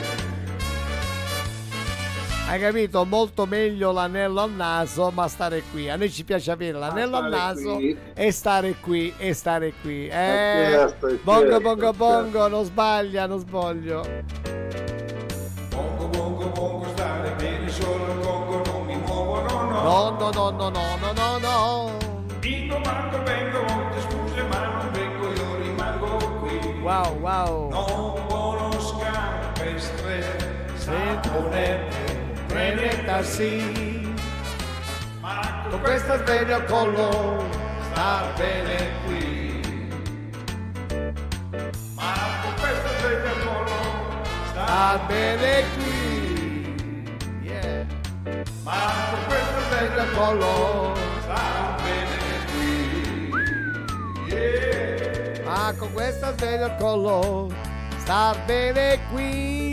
Hai capito? Molto meglio l'anello al naso, ma stare qui. A noi ci piace avere l'anello al naso qui. e stare qui, e stare qui. Eh, certo, bongo, certo, bongo, certo. bongo, non sbaglia, non sbaglio. Bongo, bongo, bongo, stare bene solo al Congo, non mi muovo, no, no. No, no, no, no, no, no, no, no. Bingo, bango, vengo, molte scuse, ma non vengo, io rimango qui. Wow, wow. Non buono scarpe strette, saponette, trene tassi, ma con questa sveglia al collo, sta bene qui. Ma con questa sveglia al collo, sta sta bene qui. Yeah. Ma con questa sveglia al collo, sta bene qui. Yeah. Ma con questa sveglia al collo, sta bene qui.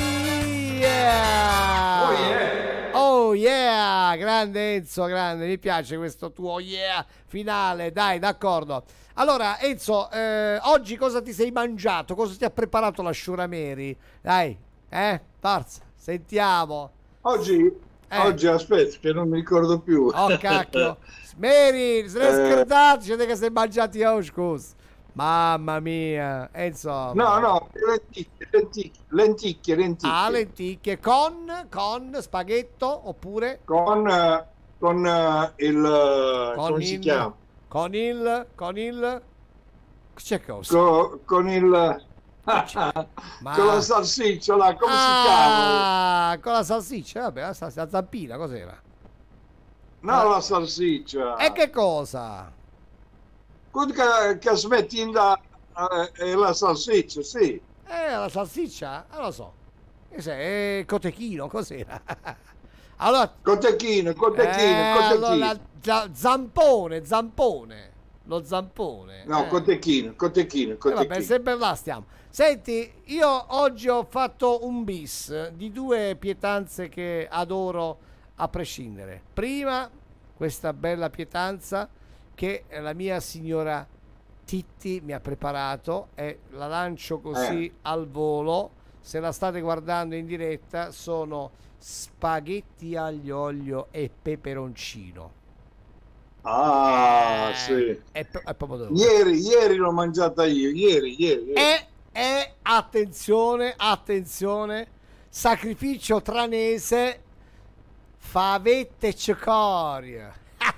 Yeah. Oh yeah. Oh yeah, grande Enzo, grande, mi piace questo tuo yeah finale, dai, d'accordo. Allora Enzo, eh, oggi cosa ti sei mangiato? Cosa ti ha preparato la Sciurameri? Dai, eh, forza, sentiamo. Oggi, eh. oggi aspetta che non mi ricordo più. Oh cacchio, Meri, se ne Eh. scordati, siete che sei mangiati a scusa. Mamma mia, Enzo. No, no, lenticchie, lenticchie, lenticchie, lenticchie. Ah, lenticchie con, con spaghetto oppure Con, eh, con eh, il, eh, con come il, si chiama? Con il, con il, c'è cosa? Co- con il, Ma- con la salsiccia, là, come si chiama? Ah, con la salsiccia, vabbè, la, sals- la zampina, cos'era? No, la salsiccia. E che cosa? Quello che, che smetti in la, eh, è la salsiccia, sì. Eh, la salsiccia? Non lo so. Che sei? Eh, cotechino, cos'era? Allora, Cotechino, cotechino, eh, cotechino. allora, za- zampone, zampone. Lo zampone. No, eh. cotechino, cotechino, Eh, cotechino. vabbè, sempre là stiamo. Senti, io oggi ho fatto un bis di due pietanze che adoro a prescindere. Prima, questa bella pietanza che la mia signora Titti mi ha preparato e la lancio così Eh. al volo. Se la state guardando in diretta, sono spaghetti aglio olio e peperoncino. Ah, eh, sì. È, è proprio ieri, ieri l'ho mangiata io, ieri, ieri. ieri. E, e attenzione, attenzione, sacrificio tranese, favette e cicoria.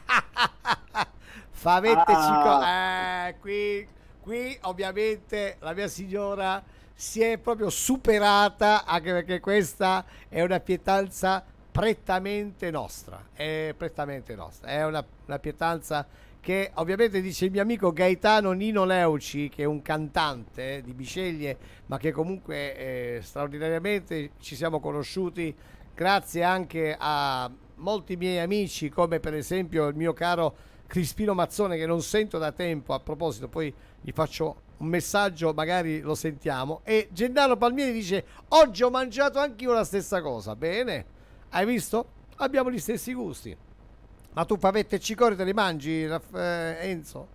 Favette e cicoria. Eh, qui, qui ovviamente la mia signora si è proprio superata, anche perché questa è una pietanza prettamente nostra, è prettamente nostra, è una, una pietanza che ovviamente dice il mio amico Gaetano Nino Leuci, che è un cantante di Biceglie, ma che comunque eh, straordinariamente ci siamo conosciuti grazie anche a molti miei amici, come per esempio il mio caro Crispino Mazzone, che non sento da tempo. A proposito, poi gli faccio un messaggio, magari lo sentiamo. E Gennaro Palmieri dice: oggi ho mangiato anch'io la stessa cosa. Bene, hai visto? Abbiamo gli stessi gusti. Ma tu favette e cicorie te li mangi, eh, Enzo?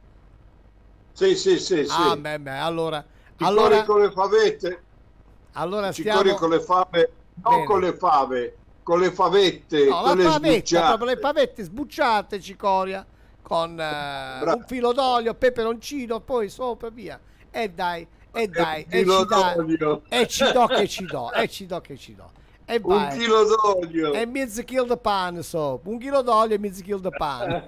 Sì, sì, sì, sì. Ah, beh, beh, allora, cicorie allora con le favette. Allora cicorie stiamo... con le fave, non Bene. con le fave, con le favette, no, con la le favetta, sbucciate. proprio le favette sbucciate, cicoria, con eh, un filo d'olio, peperoncino, poi sopra, via. E dai, e dai, e ci dai, e ci do che ci do, e ci do che ci do. E un vai. chilo d'olio E mezzo chilo di pane, so. Un chilo d'olio e mezzo chilo di pane.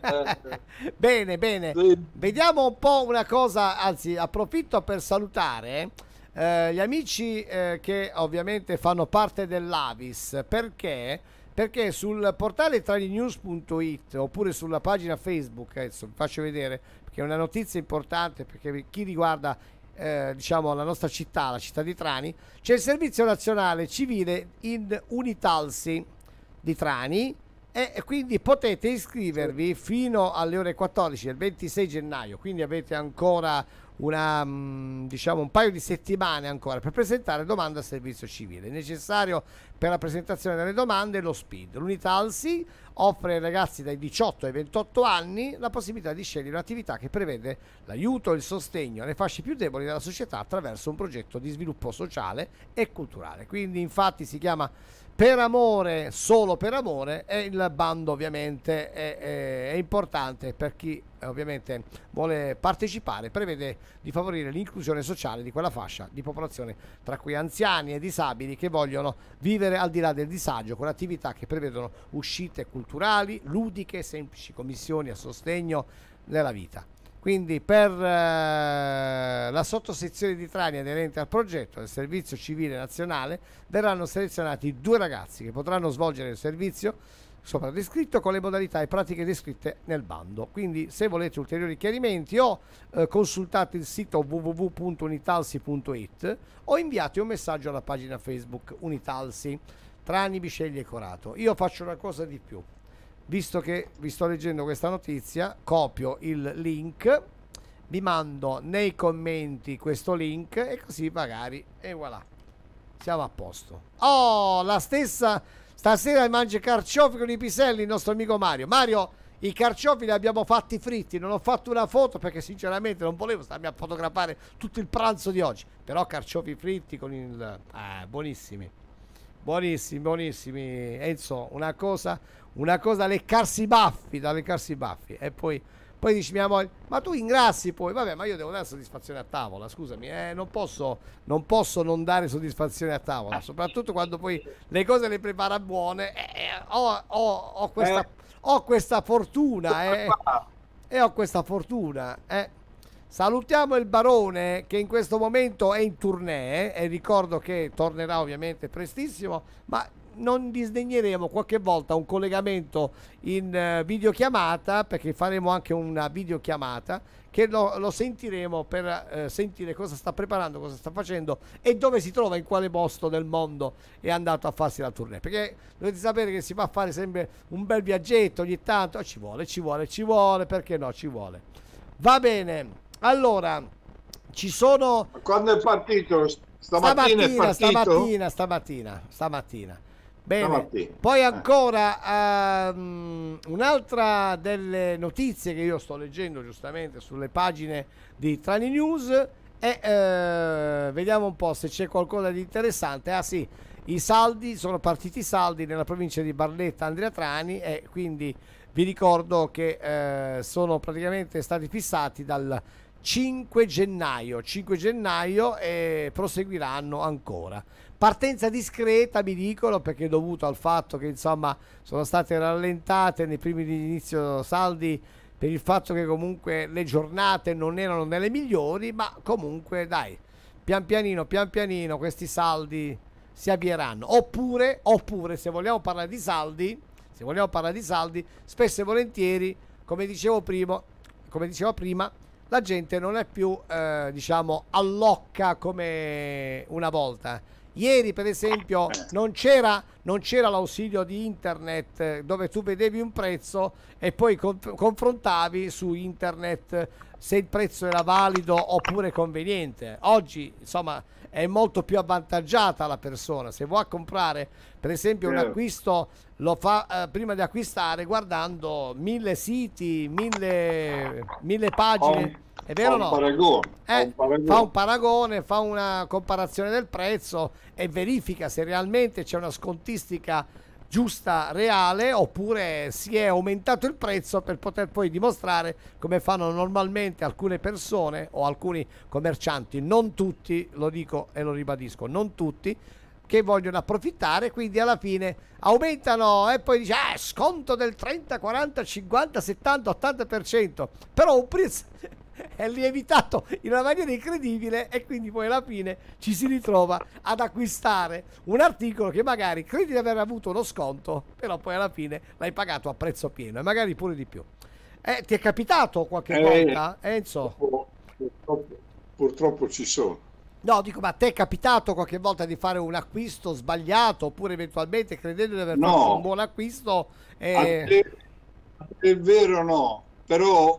Bene, bene. Sì. Vediamo un po' una cosa, anzi approfitto per salutare eh, gli amici eh, che ovviamente fanno parte dell'Avis. Perché? Perché sul portale traninews punto it oppure sulla pagina Facebook, adesso vi faccio vedere, perché è una notizia importante, perché chi riguarda Eh, diciamo la nostra città, la città di Trani, c'è il servizio nazionale civile in Unitalsi di Trani e, e quindi potete iscrivervi fino alle ore quattordici del ventisei gennaio, quindi avete ancora una mh, diciamo un paio di settimane ancora per presentare domanda al servizio civile. È necessario per la presentazione delle domande lo SPID. L'Unitalsi offre ai ragazzi dai diciotto ai ventotto anni la possibilità di scegliere un'attività che prevede l'aiuto e il sostegno alle fasce più deboli della società attraverso un progetto di sviluppo sociale e culturale. Quindi infatti si chiama Per Amore, solo per amore, e il bando ovviamente è, è, è importante per chi ovviamente vuole partecipare. Prevede di favorire l'inclusione sociale di quella fascia di popolazione, tra cui anziani e disabili, che vogliono vivere al di là del disagio, con attività che prevedono uscite culturali, ludiche, semplici commissioni a sostegno della vita. Quindi per eh, la sottosezione di Trani aderente al progetto del servizio civile nazionale verranno selezionati due ragazzi che potranno svolgere il servizio sopra descritto con le modalità e pratiche descritte nel bando. Quindi se volete ulteriori chiarimenti o eh, consultate il sito w w w punto unitalsi punto it o inviate un messaggio alla pagina Facebook Unitalsi Trani, Biceglie e Corato. Io faccio una cosa di più. Visto che vi sto leggendo questa notizia, copio il link, vi mando nei commenti questo link e così magari, e voilà, siamo a posto. Oh, la stessa, stasera mangia carciofi con i piselli il nostro amico Mario. Mario, i carciofi li abbiamo fatti fritti, non ho fatto una foto perché sinceramente non volevo starmi a fotografare tutto il pranzo di oggi, però carciofi fritti con il... Eh, buonissimi, buonissimi, buonissimi. Enzo, una cosa... una cosa, leccarsi i baffi, da leccarsi i baffi. E poi, poi dici mia moglie, ma tu ingrassi poi, vabbè, ma io devo dare soddisfazione a tavola, scusami, eh, non posso non posso non dare soddisfazione a tavola, soprattutto quando poi le cose le prepara buone. eh, ho, ho, ho questa ho questa fortuna eh, e ho questa fortuna eh. Salutiamo il Barone, che in questo momento è in tournée e ricordo che tornerà ovviamente prestissimo, ma non disdegneremo qualche volta un collegamento in uh, videochiamata, perché faremo anche una videochiamata che lo, lo sentiremo per uh, sentire cosa sta preparando, cosa sta facendo e dove si trova, in quale posto del mondo è andato a farsi la tournée, perché dovete sapere che si va a fare sempre un bel viaggetto ogni tanto. Oh, ci vuole, ci vuole, ci vuole, perché no, ci vuole. Va bene, allora ci sono... Quando è partito? Stamattina, stamattina, è partito? stamattina, stamattina, stamattina. Bene, Stamattina. poi ancora um, un'altra delle notizie che io sto leggendo giustamente sulle pagine di Trani News e uh, vediamo un po' se c'è qualcosa di interessante. Ah sì, i saldi, sono partiti i saldi nella provincia di Barletta Andria Trani, e quindi vi ricordo che eh, sono praticamente stati fissati dal cinque gennaio cinque gennaio e proseguiranno ancora. Partenza discreta, mi dicono, perché è dovuto al fatto che insomma sono state rallentate nei primi di inizio saldi per il fatto che comunque le giornate non erano delle migliori, ma comunque dai, pian pianino pian pianino questi saldi si avvieranno. Oppure, oppure se vogliamo parlare di saldi, se vogliamo parlare di saldi, spesso e volentieri, come dicevo prima, come dicevo prima, la gente non è più eh, diciamo allocca come una volta. Ieri per esempio non c'era non c'era l'ausilio di internet eh, dove tu vedevi un prezzo e poi conf- confrontavi su internet se il prezzo era valido oppure conveniente. Oggi insomma è molto più avvantaggiata la persona, se vuoi comprare per esempio un acquisto lo fa eh, prima di acquistare guardando mille siti, mille, mille pagine. È vero o no? Paragone, eh, un paragone. Fa un paragone, fa una comparazione del prezzo e verifica se realmente c'è una scontistica giusta, reale, oppure si è aumentato il prezzo per poter poi dimostrare, come fanno normalmente alcune persone o alcuni commercianti, non tutti, lo dico e lo ribadisco, non tutti, che vogliono approfittare, quindi alla fine aumentano e poi dice ah, sconto del trenta, quaranta, cinquanta, settanta, ottanta per cento, però un prezzo è lievitato in una maniera incredibile e quindi poi alla fine ci si ritrova ad acquistare un articolo che magari credi di aver avuto uno sconto, però poi alla fine l'hai pagato a prezzo pieno e magari pure di più. Eh, ti è capitato qualche Eh, volta, Enzo? Purtroppo, purtroppo ci sono. No, dico, ma a te è capitato qualche volta di fare un acquisto sbagliato oppure eventualmente credendo di aver No. fatto un buon acquisto? A Eh... te- è vero, no, però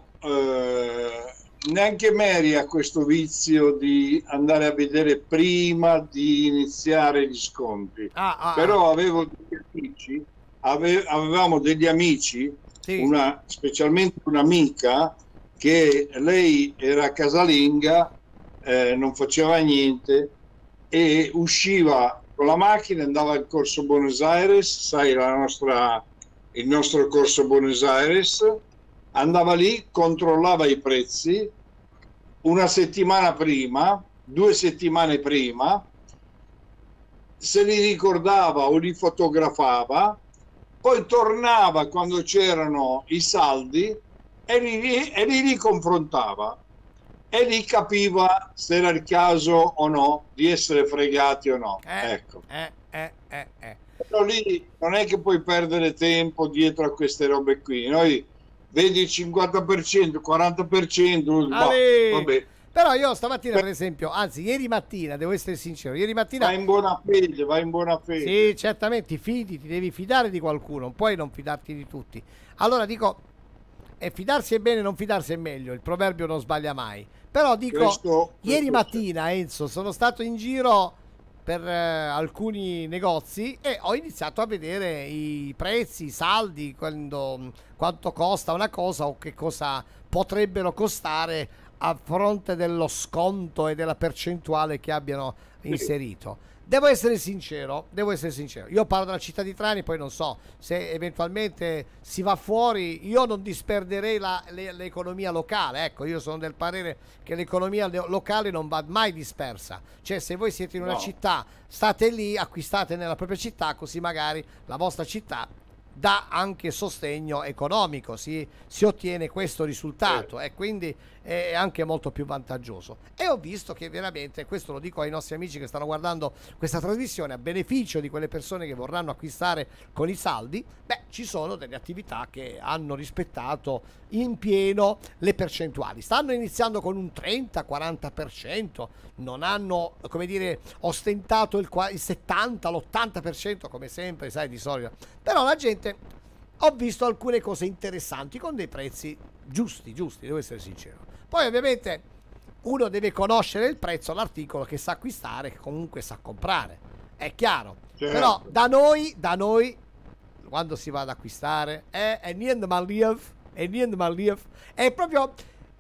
eh, neanche Mary ha questo vizio di andare a vedere prima di iniziare gli sconti. Ah, ah, Però avevo degli amici, ave- avevamo degli amici, sì. una, specialmente un'amica che lei era casalinga, eh, non faceva niente e usciva con la macchina, andava al corso Buenos Aires, sai, la nostra, il nostro corso Buenos Aires, andava lì, controllava i prezzi una settimana prima, due settimane prima, se li ricordava o li fotografava, poi tornava quando c'erano i saldi e li, e li riconfrontava e lì capiva se era il caso o no di essere fregati o no. Eh, ecco. eh, eh, eh, eh. Però lì non è che puoi perdere tempo dietro a queste robe qui. Noi vedi il cinquanta per cento, quaranta per cento, boh, vabbè. Però io stamattina per esempio, anzi ieri mattina, devo essere sincero, ieri mattina... Vai in buona fede, vai in buona fede. Sì, certamente, ti fidi, ti devi fidare di qualcuno, non puoi non fidarti di tutti. Allora dico, e fidarsi è bene, non fidarsi è meglio, il proverbio non sbaglia mai. Però dico, Questo- ieri questo mattina Enzo, sono stato in giro per eh, alcuni negozi e ho iniziato a vedere i prezzi, i saldi, quando, quanto costa una cosa o che cosa potrebbero costare a fronte dello sconto e della percentuale che abbiano inserito. Devo essere sincero, devo essere sincero. Io parlo della città di Trani, poi non so se eventualmente si va fuori. Io non disperderei la, le- l'economia locale. Ecco, io sono del parere che l'economia le- locale non va mai dispersa. Cioè, se voi siete in una No. città, state lì, acquistate nella propria città, così magari la vostra città dà anche sostegno economico, si, si ottiene questo risultato e quindi è anche molto più vantaggioso. E ho visto che veramente, questo lo dico ai nostri amici che stanno guardando questa trasmissione, a beneficio di quelle persone che vorranno acquistare con i saldi, beh, ci sono delle attività che hanno rispettato in pieno le percentuali, stanno iniziando con un trenta quaranta per cento, non hanno, come dire, ostentato il, qua- il settanta, l'ottanta per cento come sempre, sai, di solito. Però la gente, ho visto alcune cose interessanti con dei prezzi giusti, giusti, devo essere sincero. Poi ovviamente uno deve conoscere il prezzo all'articolo che sa acquistare, che comunque sa comprare, è chiaro. Certo. Però da noi, da noi, quando si va ad acquistare, è, è niente malief, è niente malief, è proprio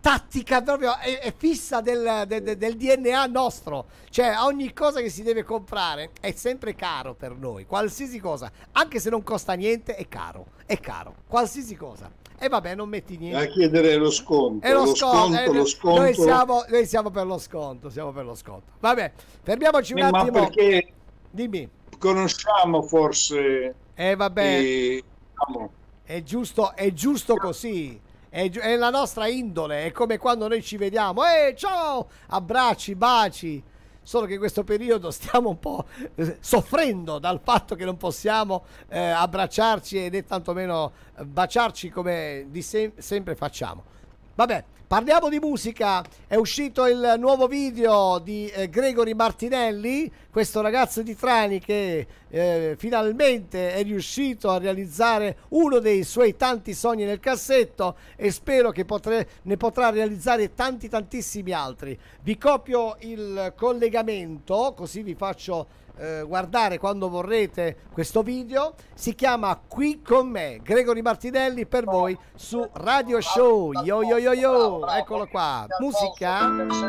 tattica proprio è, è fissa del, del, del D N A nostro, cioè ogni cosa che si deve comprare è sempre caro per noi, qualsiasi cosa, anche se non costa niente è caro, è caro, qualsiasi cosa. E vabbè, non metti niente. A chiedere lo sconto, è lo, lo sconto, sconto, eh, lo sconto. Noi siamo, noi siamo per lo sconto, siamo per lo sconto. Vabbè, fermiamoci un Ma attimo. perché dimmi. Conosciamo forse. Eh vabbè. E, diciamo, è giusto, è giusto così. È, gi- è la nostra indole, è come quando noi ci vediamo. Eh, ciao! Abbracci, baci. Solo che in questo periodo stiamo un po' eh, soffrendo dal fatto che non possiamo eh, abbracciarci e né tantomeno eh, baciarci come di sem- sempre facciamo. Vabbè, parliamo di musica. È uscito il nuovo video di eh, Gregory Martinelli, questo ragazzo di Trani che eh, finalmente è riuscito a realizzare uno dei suoi tanti sogni nel cassetto e spero che potre- ne potrà realizzare tanti tantissimi altri. Vi copio il collegamento così vi faccio eh, guardare quando vorrete questo video. Si chiama Qui con me, Gregory Martinelli per voi su Radio Show. Yo yo yo yo, eccolo qua, musica.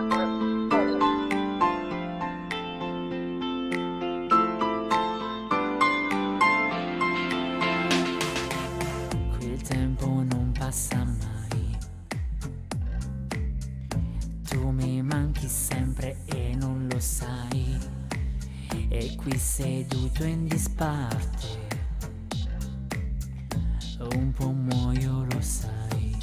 Quel tempo non passa mai, tu mi manchi sempre e non lo sai, e qui seduto in disparte un po' muoio, lo sai.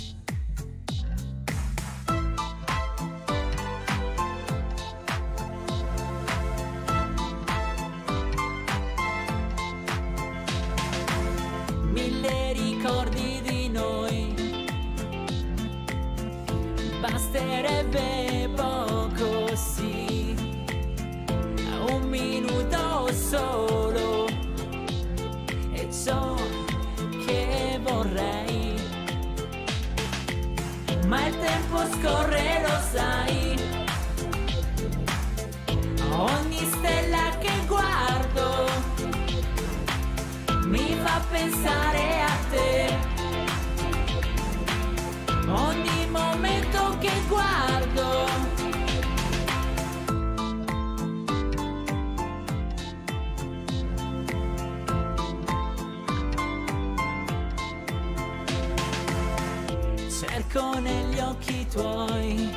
Mille ricordi di noi, basterebbe poco, sì, un minuto solo, e ciò che vorrei, ma il tempo scorre, lo sai, ogni stella che guardo mi fa pensare a te, ogni momento che guardo cerco negli occhi tuoi,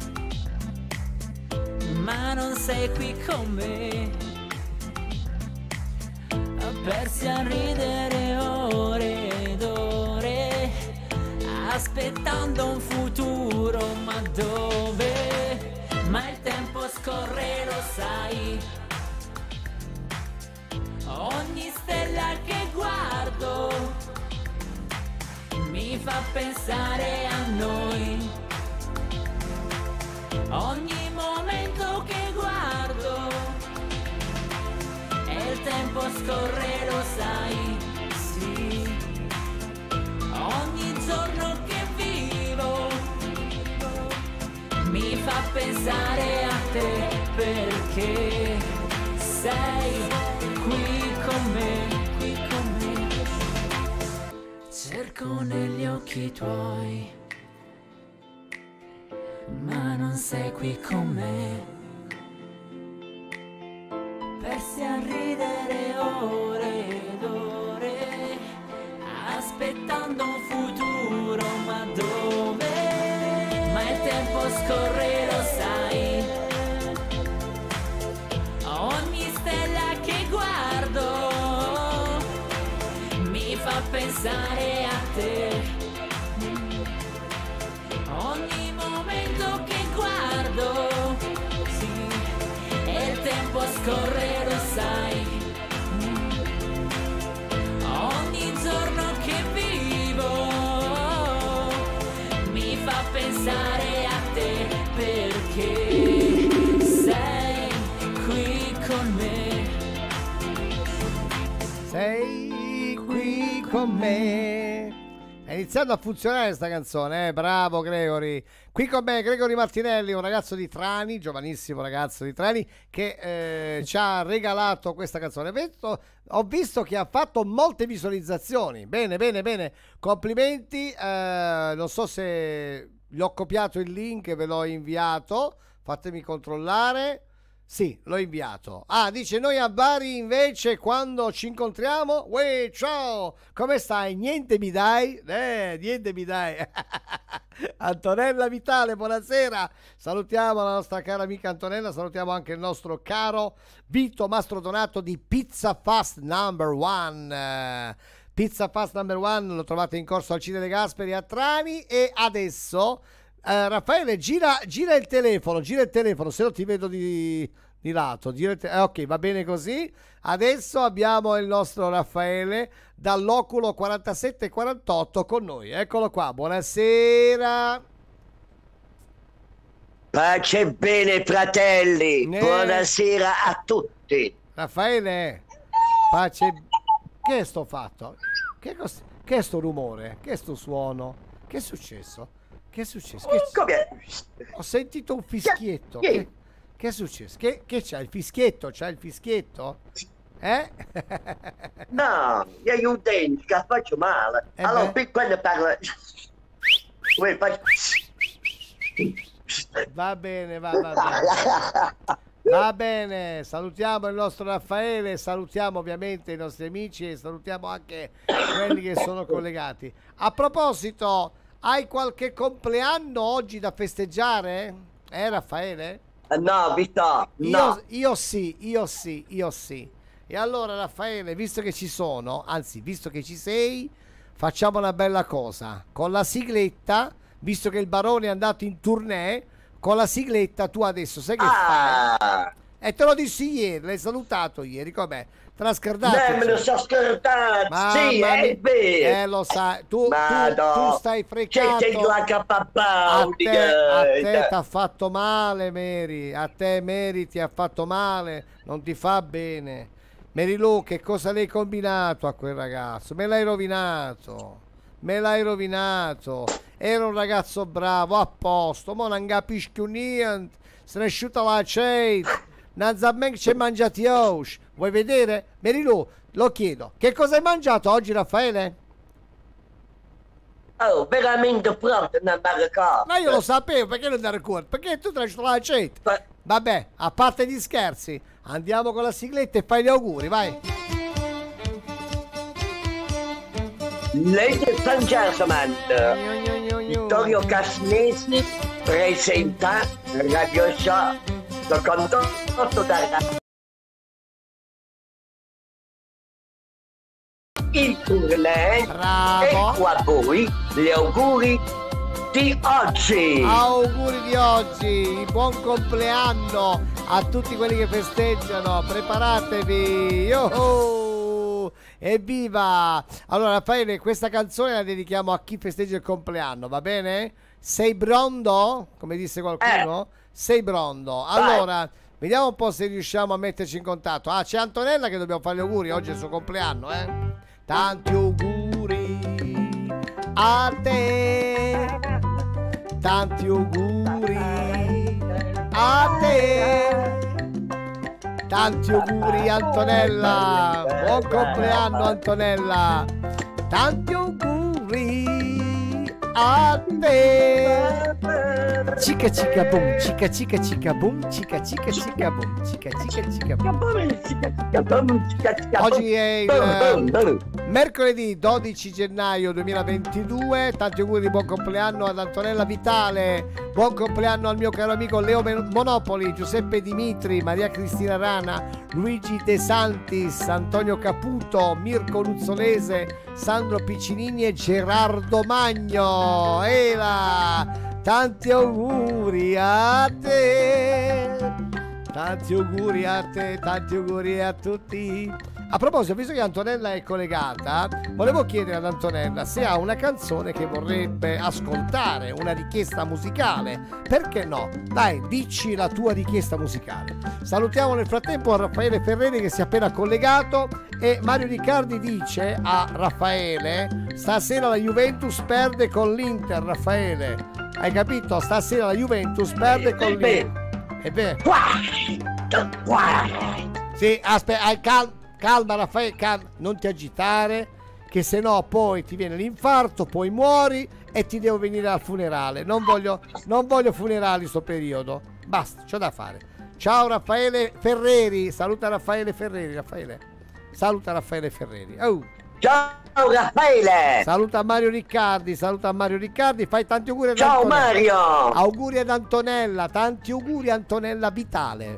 ma non sei qui con me, persi a ridere ore ed ore, aspettando un futuro, ma dove? Ma il tempo scorre, lo sai, ogni stella che guardo mi fa pensare a noi, ogni momento che guardo, e il tempo scorre, lo sai, sì, ogni giorno che vivo mi fa pensare a te, perché sei qui con me, qui con me. Cerco negli occhi tuoi, ma non sei qui con me, persi a ridere ore ed ore, aspettando un futuro, ma dove? Ma il tempo scorre, lo sai, ogni stella che guardo mi fa pensare a te, ogni momento che guardo, sì, e il tempo scorre, lo sai, ogni giorno che vivo mi fa pensare a te, perché sei qui con me, sei qui con me. iniziando a funzionare questa canzone, eh? Bravo Gregory. Qui con me Gregory Martinelli, un ragazzo di Trani, giovanissimo ragazzo di Trani, che eh, ci ha regalato questa canzone. Vedo, ho visto che ha fatto molte visualizzazioni. Bene, bene, bene. Complimenti. Eh, non so se gli ho copiato il link e ve l'ho inviato. Fatemi controllare. Sì, l'ho inviato. Ah, dice noi a Bari invece quando ci incontriamo. Uè, ciao, come stai? Niente mi dai? Eh, niente mi dai. Antonella Vitale, buonasera. Salutiamo la nostra cara amica Antonella, salutiamo anche il nostro caro Vito Mastrodonato di Pizza Fast Number One. Pizza Fast Number One lo trovate in corso Alcide De Gasperi a Trani. E adesso Uh, Raffaele, gira, gira il telefono, gira il telefono, se no ti vedo di, di lato. Gira il te- eh, ok, va bene così. Adesso abbiamo il nostro Raffaele dall'Oculo quarantasette quarantotto con noi. Eccolo qua, buonasera. Pace e bene fratelli, Ne- buonasera a tutti. Raffaele, pace. Che è sto fatto? Che, cos- che è sto rumore? Che è sto suono? Che è successo? Che è successo? Che Come? Ho sentito un fischietto. Chi? Che, che è successo? Che, che c'è? Il fischietto? C'è il fischietto? Eh? No, io ho un dente che faccio male. Eh allora, beh. per quando parlo... Uè, faccio... Va bene, va, va bene. Va bene, salutiamo il nostro Raffaele, salutiamo ovviamente i nostri amici e salutiamo anche quelli che sono collegati. A proposito, hai qualche compleanno oggi da festeggiare? Eh Raffaele? No, Vito, no. Io, io sì, io sì, io sì. E allora Raffaele, visto che ci sono, anzi visto che ci sei, facciamo una bella cosa. Con la sigletta, visto che il barone è andato in tournée, con la sigletta tu adesso sai che Ah. fai? E te lo dissi ieri, l'hai salutato ieri, com'è? Te l'ha scordato? Beh, me lo so scordato, sì, Mamma è mia. vero. Eh, lo sai, tu, tu, Madò. tu stai frecato. C'è la A capabaudica. te, a te t'ha fatto male, Mary. A te, Mary, ti ha fatto male. Non ti fa bene. Mary Lou, che cosa le hai combinato a quel ragazzo? Me l'hai rovinato. Me l'hai rovinato. Era un ragazzo bravo, a posto. Ma non capisci più niente. Se ne è asciutta la ceit. Non sa ben che ci hai mangiati oggi. Vuoi vedere? Mary Lou, lo chiedo. Che cosa hai mangiato oggi, Raffaele? Oh, veramente pronto, non mi ricordo. Ma io lo sapevo, perché non ti ricordi? Perché tu trai la cetta. Vabbè, a parte gli scherzi, andiamo con la sigletta e fai gli auguri, vai. Lady San Germain, Vittorio Casnesi presenta Radio Show condotto da il tournée. Bravo. E qua a voi gli auguri di oggi. Auguri di oggi, buon compleanno a tutti quelli che festeggiano, preparatevi. Yo-ho! Evviva! Allora Raffaele, questa canzone la dedichiamo a chi festeggia il compleanno, va bene? Sei brondo? Come disse qualcuno? Eh. Sei brondo. Allora, vediamo un po' se riusciamo a metterci in contatto. Ah, c'è Antonella che dobbiamo fare gli auguri, oggi è il suo compleanno, eh? Tanti auguri a te, tanti auguri a te, tanti auguri Antonella, buon compleanno Antonella, tanti auguri a te. Cica cica boom, cica cica cica boom, cica cica cica boom, cica cica cica boom. Oggi è il mercoledì dodici gennaio duemilaventidue. Tanti auguri di buon compleanno ad Antonella Vitale, buon compleanno al mio caro amico Leo Monopoli, Giuseppe Dimitri, Maria Cristina Rana, Luigi De Santis, Antonio Caputo, Mirko Luzzolese, Sandro Piccinini e Gerardo Magno. Ela! Tanti auguri a te, tanti auguri a te, tanti auguri a tutti. A proposito, visto che Antonella è collegata, volevo chiedere ad Antonella se ha una canzone che vorrebbe ascoltare, una richiesta musicale. Perché no? Dai, dici la tua richiesta musicale. Salutiamo nel frattempo Raffaele Ferreri che si è appena collegato e Mario Riccardi dice a Raffaele: stasera la Juventus perde con l'Inter, Raffaele. Hai capito? Stasera la Juventus perde con l'Inter. È vero. Sì, aspetta, calma. Calma Raffaele, calma, non ti agitare, che se no poi ti viene l'infarto, poi muori e ti devo venire al funerale. Non voglio, non voglio funerali sto periodo. Basta, c'ho da fare. Ciao Raffaele Ferreri, saluta Raffaele Ferreri, Raffaele. Saluta Raffaele Ferreri. Oh. Ciao Raffaele. Saluta Mario Riccardi, saluta Mario Riccardi, fai tanti auguri ad Ciao Antonella. Mario. Auguri ad Antonella, tanti auguri Antonella Vitale.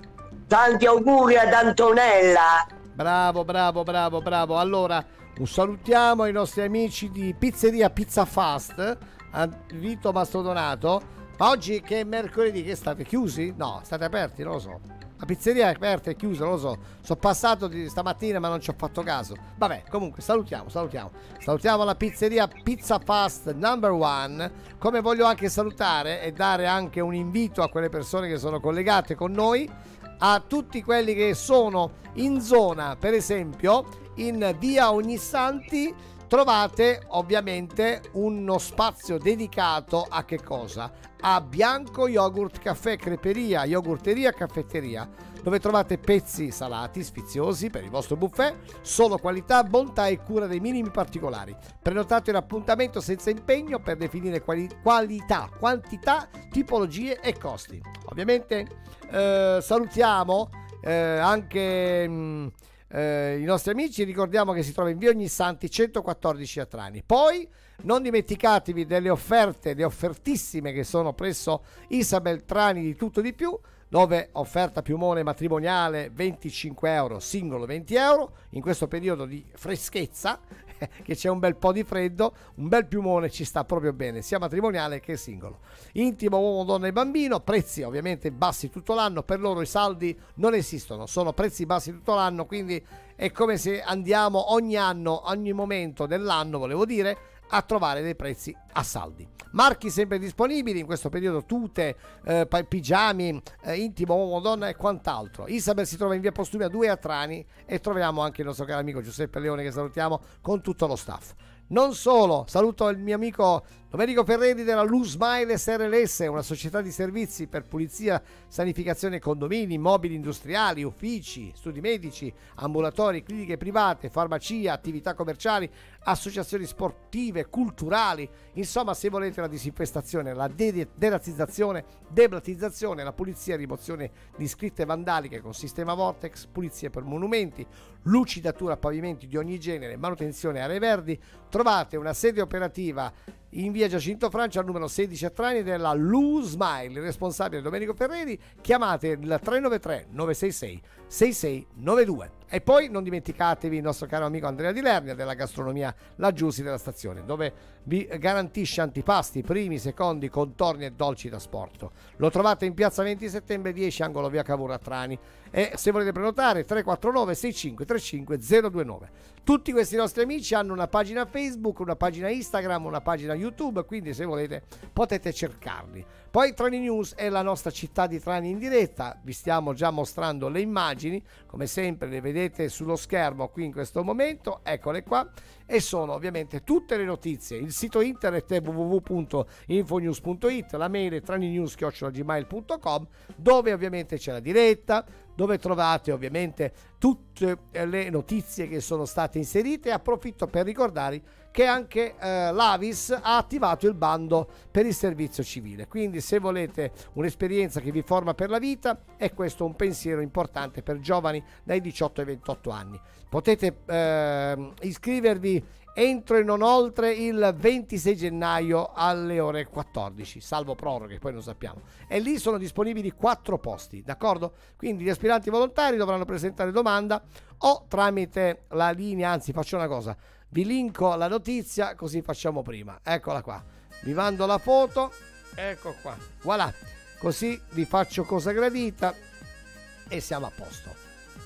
Tanti auguri ad Antonella. Bravo, bravo, bravo, bravo. Allora, un salutiamo ai nostri amici di Pizzeria Pizza Fast, a Vito Mastrodonato. Ma oggi che è mercoledì, che state chiusi? No, state aperti, non lo so. La pizzeria è aperta e chiusa, non lo so. Sono passato di stamattina ma non ci ho fatto caso. Vabbè, comunque salutiamo, salutiamo. Salutiamo la pizzeria Pizza Fast number one. Come voglio anche salutare e dare anche un invito a quelle persone che sono collegate con noi, a tutti quelli che sono in zona, per esempio in via Ognissanti trovate ovviamente uno spazio dedicato a che cosa? A Bianco Yogurt Caffè Creperia, yogurteria, caffetteria, dove trovate pezzi salati sfiziosi per il vostro buffet, solo qualità, bontà e cura dei minimi particolari. Prenotate un appuntamento senza impegno per definire quali- qualità, quantità, tipologie e costi. Ovviamente eh, salutiamo eh, anche mh, eh, i nostri amici, ricordiamo che si trova in via Ognissanti centoquattordici a Trani. Poi non dimenticatevi delle offerte, le offertissime che sono presso Isabel Trani di Tutto di Più, dove offerta piumone matrimoniale venticinque euro, singolo venti euro, in questo periodo di freschezza, che c'è un bel po' di freddo, un bel piumone ci sta proprio bene, sia matrimoniale che singolo. Intimo, uomo, donna e bambino, prezzi ovviamente bassi tutto l'anno, per loro i saldi non esistono, sono prezzi bassi tutto l'anno, quindi è come se andiamo ogni anno, ogni momento dell'anno, volevo dire, a trovare dei prezzi a saldi. Marchi sempre disponibili in questo periodo, tute, eh, pigiami, eh, intimo, uomo, donna e quant'altro. Isabel si trova in via Postumia due a Trani e troviamo anche il nostro caro amico Giuseppe Leone, che salutiamo, con tutto lo staff. Non solo, saluto il mio amico Domenico Ferreri della Lu Smile S R L S, una società di servizi per pulizia, sanificazione condomini, immobili industriali, uffici, studi medici, ambulatori, cliniche private, farmacia, attività commerciali, associazioni sportive, culturali. Insomma, se volete la disinfestazione, la de- derazizzazione, deblatizzazione, la pulizia e rimozione di scritte vandaliche con sistema Vortex, pulizia per monumenti, lucidatura pavimenti di ogni genere, manutenzione aree verdi, trovate una sede operativa in via Giacinto Francia al numero sedici a Trani della Lu Smile, il responsabile Domenico Ferreri. Chiamate il tre nove tre nove sei sei sei sei nove due. E poi non dimenticatevi il nostro caro amico Andrea Di Lernia della gastronomia La Giussi della stazione, dove vi garantisce antipasti, primi, secondi, contorni e dolci da sporto. Lo trovate in piazza venti settembre dieci, angolo via Cavour a Trani, e se volete prenotare tre quattro nove sei cinque tre cinque zero due nove. Tutti questi nostri amici hanno una pagina Facebook, una pagina Instagram, una pagina YouTube, quindi se volete potete cercarli. Poi Trani News è la nostra città di Trani in diretta, vi stiamo già mostrando le immagini, come sempre le vedete sullo schermo qui in questo momento, eccole qua, e sono ovviamente tutte le notizie. Il sito internet è w w w punto infonews punto it, la mail è traninews chiocciola gmail punto com, dove ovviamente c'è la diretta, dove trovate ovviamente tutte le notizie che sono state inserite. Approfitto per ricordare che anche eh, l'Avis ha attivato il bando per il servizio civile, quindi se volete un'esperienza che vi forma per la vita, è questo un pensiero importante per giovani dai diciotto ai ventotto anni. Potete eh, iscrivervi entro e non oltre il ventisei gennaio alle ore quattordici, salvo proroghe, poi non sappiamo, e lì sono disponibili quattro posti, d'accordo? Quindi gli aspiranti volontari dovranno presentare domanda o tramite la linea, anzi faccio una cosa, vi linko la notizia così facciamo prima, eccola qua, vi mando la foto, ecco qua, voilà, così vi faccio cosa gradita e siamo a posto.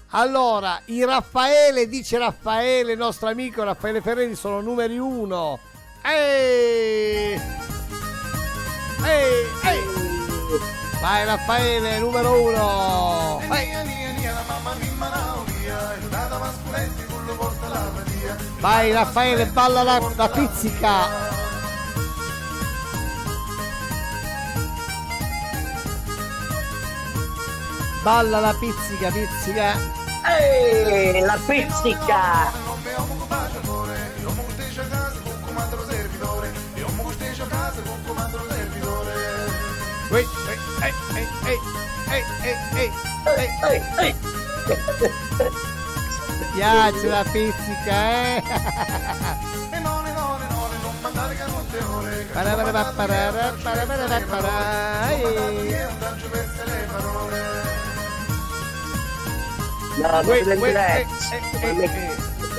Allora, i Raffaele, dice Raffaele, il nostro amico Raffaele Ferreri, sono numeri uno. Ehi! Ehi! Ehi! Vai Raffaele, numero uno! Ehi. Vai Raffaele, balla la, la pizzica! Balla la pizzica, pizzica! Ehi, la pizzica! Ehi, ehi, ehi, ehi, ehi, ehi, ehi, ehi. Piace la pizzica, eh? No, Wait, non wait, è eh, eh, eh,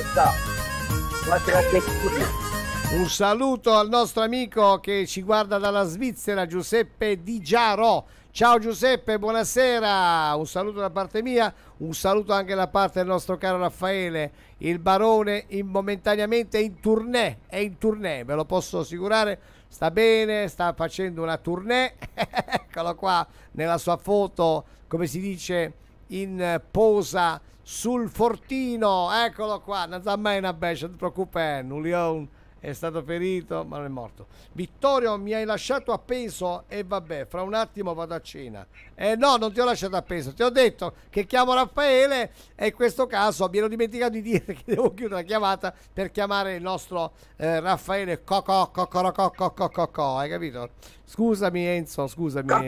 no. Un saluto al nostro amico che ci guarda dalla Svizzera, Giuseppe Di Giaro. Ciao Giuseppe, buonasera. Un saluto da parte mia, un saluto anche da parte del nostro caro Raffaele. Il barone in, momentaneamente è in tournée, è in tournée, ve lo posso assicurare. Sta bene, sta facendo una tournée. Eccolo qua nella sua foto, come si dice, in posa sul fortino. Eccolo qua, non sa mai una bescia, non ti preoccupare, un leone. È stato ferito ma non è morto. Vittorio, mi hai lasciato appeso e vabbè, fra un attimo vado a cena. Eh no, non ti ho lasciato appeso, ti ho detto che chiamo Raffaele e in questo caso mi ero dimenticato di dire che devo chiudere la chiamata per chiamare il nostro eh, Raffaele Cocò Cocorocò Cocò, hai capito? Scusami Enzo, scusami.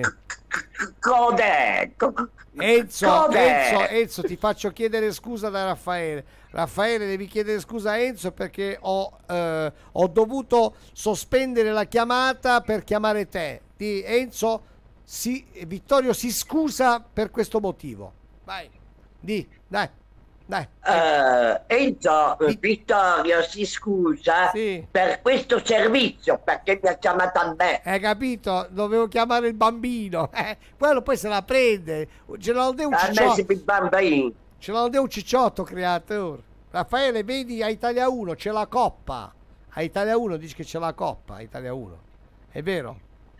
Code! Enzo, Code! Enzo, Enzo, ti faccio chiedere scusa da Raffaele. Raffaele, devi chiedere scusa a Enzo perché ho, eh, ho dovuto sospendere la chiamata per chiamare te. Di Enzo, si, Vittorio si scusa per questo motivo. Vai, di, dai, dai. Uh, Enzo, Vittorio si scusa Sì. per questo servizio perché mi ha chiamato a me. Hai capito? Dovevo chiamare il bambino. Eh, quello poi se la prende. Ce l'ho un A me cicciotto. si bambino. Ce l'ho un cicciotto creatore. Raffaele, vedi a Italia uno c'è la coppa. A Italia uno dici che c'è la coppa. A Italia uno. È vero?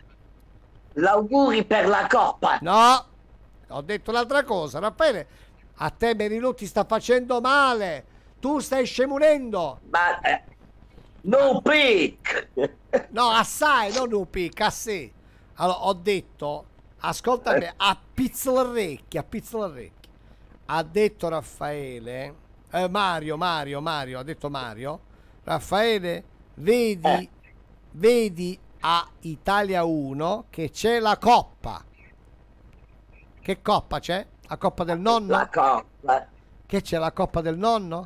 L'auguri per la coppa. No, ho detto l'altra cosa. Raffaele, a te Merino ti sta facendo male. Tu stai scemunendo. Ma eh, no pic. No, assai, non un pic, assai. Allora, ho detto, ascolta me, a pizzolarrecchi, a pizzolarrecchi. Ha detto Raffaele, eh, Mario, Mario, Mario, ha detto Mario, Raffaele, vedi, Eh. vedi a Italia uno che c'è la coppa. Che coppa c'è? La coppa del nonno? La coppa. Che c'è la coppa del nonno?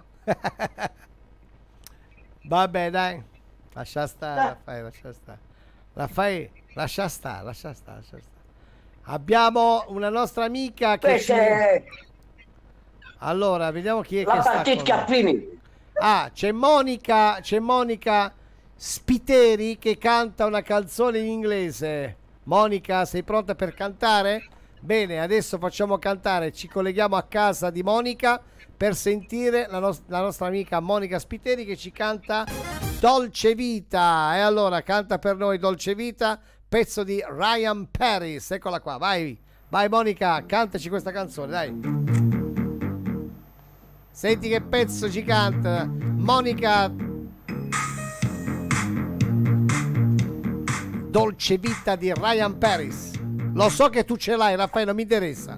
Vabbè, dai. Lascia stare, Raffaele, lascia stare. Raffaele, lascia stare, lascia stare, lascia stare. Abbiamo una nostra amica che ci... Questa Allora, vediamo chi è la che sta partita con... finita. Ah, c'è Monica, c'è Monica Spiteri che canta una canzone in inglese. Monica, sei pronta per cantare? Bene, adesso facciamo cantare, ci colleghiamo a casa di Monica per sentire la, nos- la nostra amica Monica Spiteri che ci canta Dolce Vita. E allora canta per noi Dolce Vita, pezzo di Ryan Paris. Eccola qua, vai, vai Monica, cantaci questa canzone, dai. Senti che pezzo ci canta Monica. Dolce Vita di Ryan Paris. Lo so che tu ce l'hai, Raffaele, non mi interessa.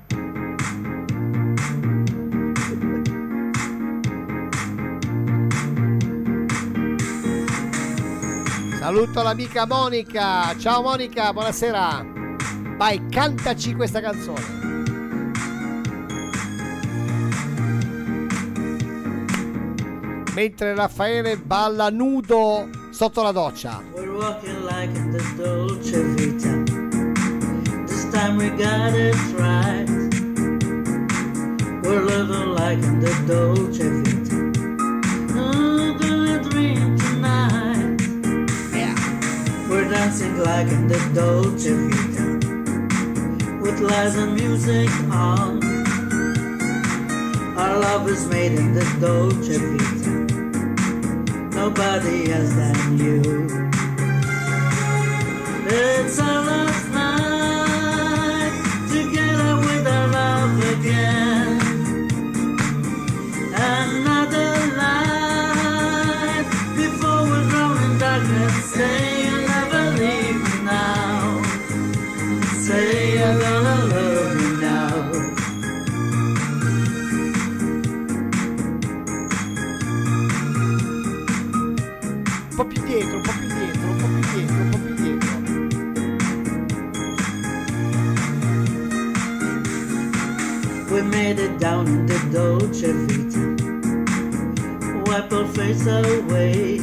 Saluto l'amica Monica. Ciao Monica, buonasera. Vai, cantaci questa canzone. Mentre Raffaele balla nudo sotto la doccia. We're walking like in the Dolce Vita. This time we got it right. We're living like in the Dolce Vita. Oh, gonna dream tonight. Yeah. We're dancing like in the Dolce Vita. With lights and music on. Our love is made in the Dolce Vita. Nobody else than you. It's our last night together with our love again. Another light before we're drowned in darkness. Say you'll never leave me now. Say you're gonna love me now. Un po' più dietro, un po' più dietro, un po' più dietro, un po' più dietro. We made it down in the Dolce Vita. Wipe our face away.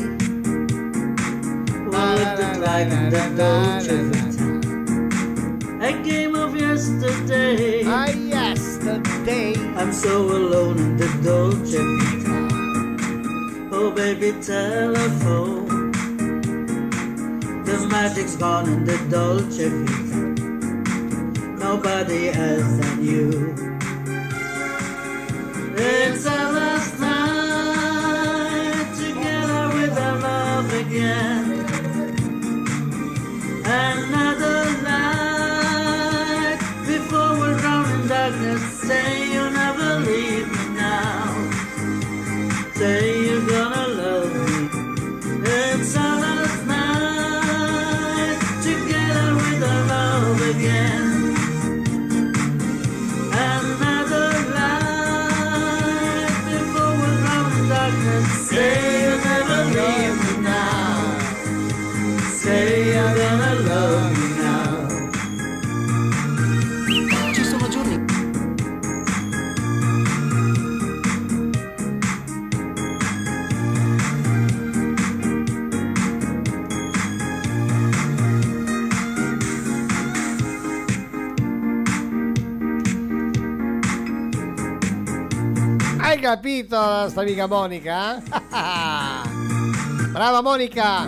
We lived it like in the Dolce Vita. A game of yesterday. Ah, yesterday. I'm so alone in the Dolce Vita. Oh baby, telephone. The magic's gone in the Dolce Vita. Nobody else than you. It's our last night together with our love again. Another night before we're drowned in darkness. Say you'll never leave me now. Say you're gonna love me. It's our last night together with our love again. Another light before we're drowned in darkness. Say you'll never leave me now. Say you're gonna love me now. Ci sono giorni. Hai capito la sta amica Monica? Brava Monica!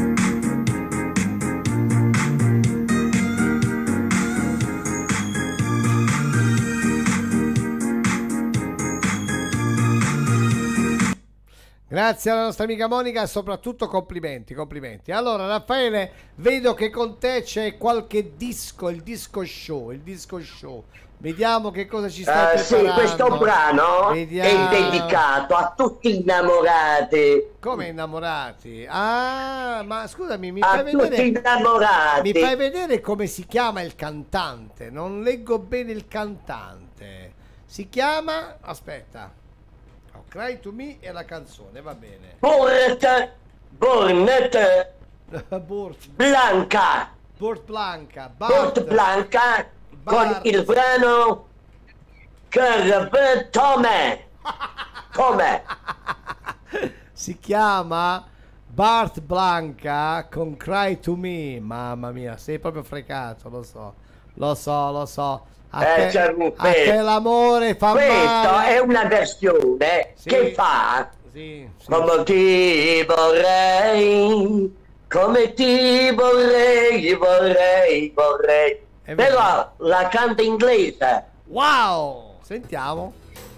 Grazie alla nostra amica Monica e soprattutto complimenti, complimenti. Allora Raffaele, vedo che con te c'è qualche disco, il disco show, il disco show. Vediamo che cosa ci stai Uh, sì, preparando. questo brano Vediamo. è dedicato a tutti innamorati. Come innamorati? Ah, ma scusami, mi A fai tutti vedere innamorati. mi fai vedere come si chiama il cantante? Non leggo bene il cantante. Si chiama, aspetta. Oh, Cry to Me è la canzone, va bene. Burt, Burnett, Burt, Blanca, Burt Blanca, Burt Bart, Blanca con Bart. il brano Curve Tome. Come? si chiama Bart Blanca con Cry to Me. Mamma mia, sei proprio frecato, lo so. Lo so, lo so. A Eh, te, c'è a un te l'amore fa Questa male. è una versione Sì. che fa Sì, sì. come ti vorrei, come ti vorrei, vorrei, vorrei. È vero. Però la canta inglese. Wow! Sentiamo.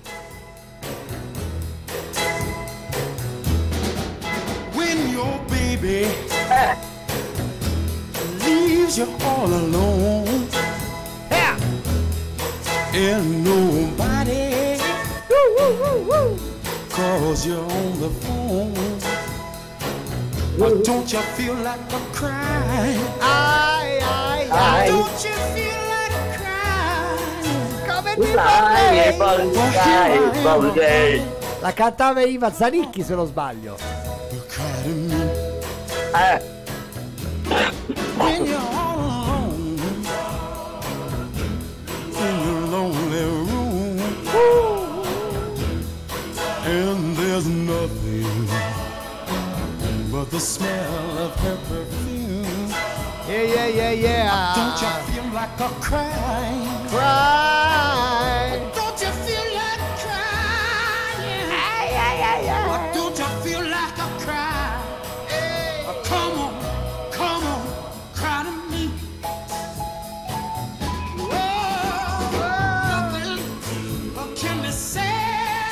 When your baby Eh, leaves you all alone Yeah. and nobody calls you on the phone, uh, don't you feel like a crying? Ai, ai, ai, Don't you feel like crying? Come ti vorrei, vorrei? vorrei, vorrei. La cantava Iva Zanicchi, se non sbaglio. You cry to me Eh, when you're all alone in your lonely room, and there's nothing but the smell of her perfume. Yeah, yeah, yeah, yeah. Don't you feel like a crying? Cry. Don't you feel like crying? Ai, ai, ai, ai. Don't you feel like a cry? Uh, come on, come on, cry to me. Oh, nothing can be said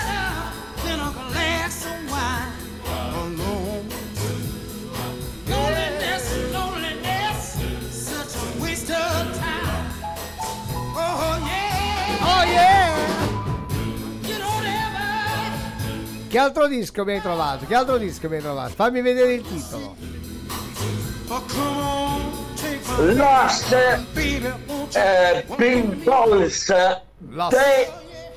Che altro disco mi hai trovato? Che altro disco mi hai trovato? Fammi vedere il titolo. Lost eh, Pink Balls Lost. Te-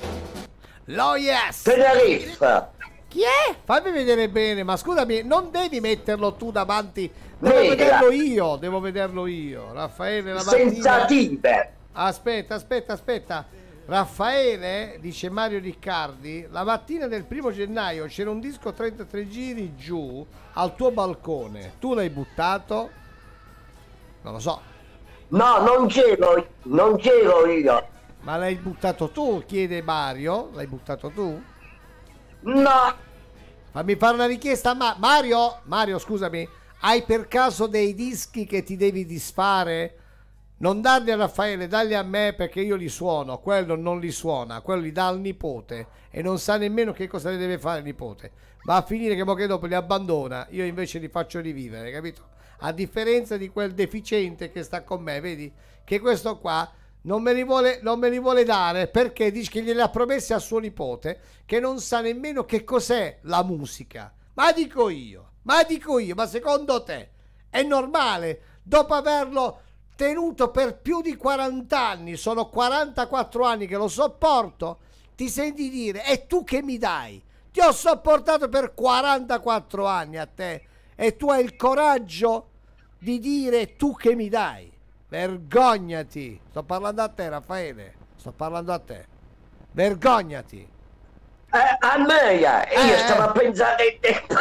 Lo yes. Tenerife. Chi è? Fammi vedere bene, ma scusami, non devi metterlo tu davanti. Devo Negra. vederlo io, devo vederlo io. Raffaele la mattina. Sensative. Aspetta, aspetta, aspetta. Raffaele, dice Mario Riccardi, la mattina del primo gennaio c'era un disco trentatré giri giù al tuo balcone. Tu l'hai buttato? Non lo so. No, non c'ero, non c'ero io. Ma l'hai buttato tu? Chiede Mario. L'hai buttato tu? No. Fammi fare una richiesta. Ma Mario, Mario, scusami, hai per caso dei dischi che ti devi disfare? Non darli a Raffaele, darli a me perché io li suono. Quello non li suona, quello li dà al nipote e non sa nemmeno che cosa ne deve fare il nipote. Va a finire che mo che dopo li abbandona, io invece li faccio rivivere, capito? A differenza di quel deficiente che sta con me, vedi? Che questo qua non me li vuole, non me li vuole dare perché dice che glieli ha promessi a suo nipote, che non sa nemmeno che cos'è la musica. Ma dico io, ma dico io, ma secondo te è normale dopo averlo tenuto per più di quaranta anni, sono quarantaquattro anni che lo sopporto, ti senti dire e tu che mi dai? Ti ho sopportato per quarantaquattro anni a te e tu hai il coraggio di dire tu che mi dai? Vergognati. Sto parlando a te, Raffaele, sto parlando a te. Vergognati. Eh, a me, io Eh, stavo eh. a pensare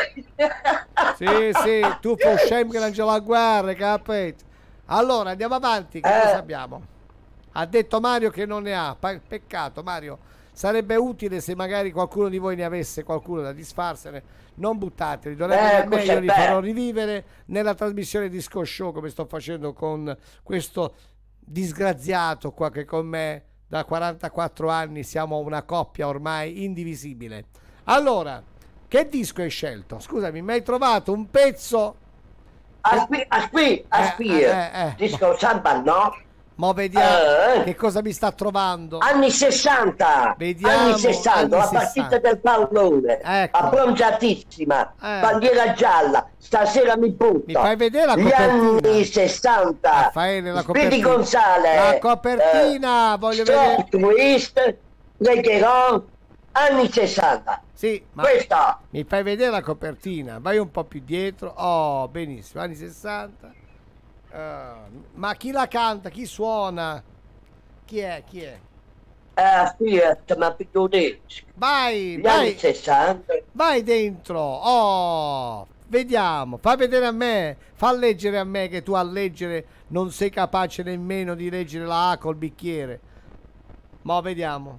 Sì, sì, tu fai scemo che non c'è la guerra, capito? Allora, andiamo avanti, che Eh. cosa abbiamo? Ha detto Mario che non ne ha, Pa- peccato Mario, sarebbe utile se magari qualcuno di voi ne avesse qualcuno da disfarsene, non buttateli, dovrebbe Eh, a me, cos'è io li bello? farò rivivere nella trasmissione Disco Show come sto facendo con questo disgraziato qua che con me da quarantaquattro anni siamo una coppia ormai indivisibile. Allora, che disco hai scelto? Scusami, mi hai trovato un pezzo... Aspi, aspi, aspi, Eh, eh, eh. disco samba, no? Mo vediamo Eh. che cosa mi sta trovando. Anni sessanta, Vediamo, anni sessanta, anni la partita sessanta. del pallone, Ecco. abbronzatissima, Eh. bandiera gialla, stasera mi butto. Mi fai vedere la Gli copertina? anni sessanta, Raffaele, la Speedy copertina. Gonzale, La copertina, eh, voglio Stop vedere. Twist, Reggaeton, anni sessanta. Sì, ma Questa. mi fai vedere la copertina? Vai un po' più dietro. Oh, benissimo, anni sessanta. Ah, ma chi la canta? Chi suona? Chi è? Chi è? Eh, Fiat, ma più disco. Vai, Gli vai. anni sessanta. Vai dentro. Oh, vediamo. Fa vedere a me. Fa leggere a me che tu a leggere non sei capace nemmeno di leggere la A col bicchiere. Ma vediamo.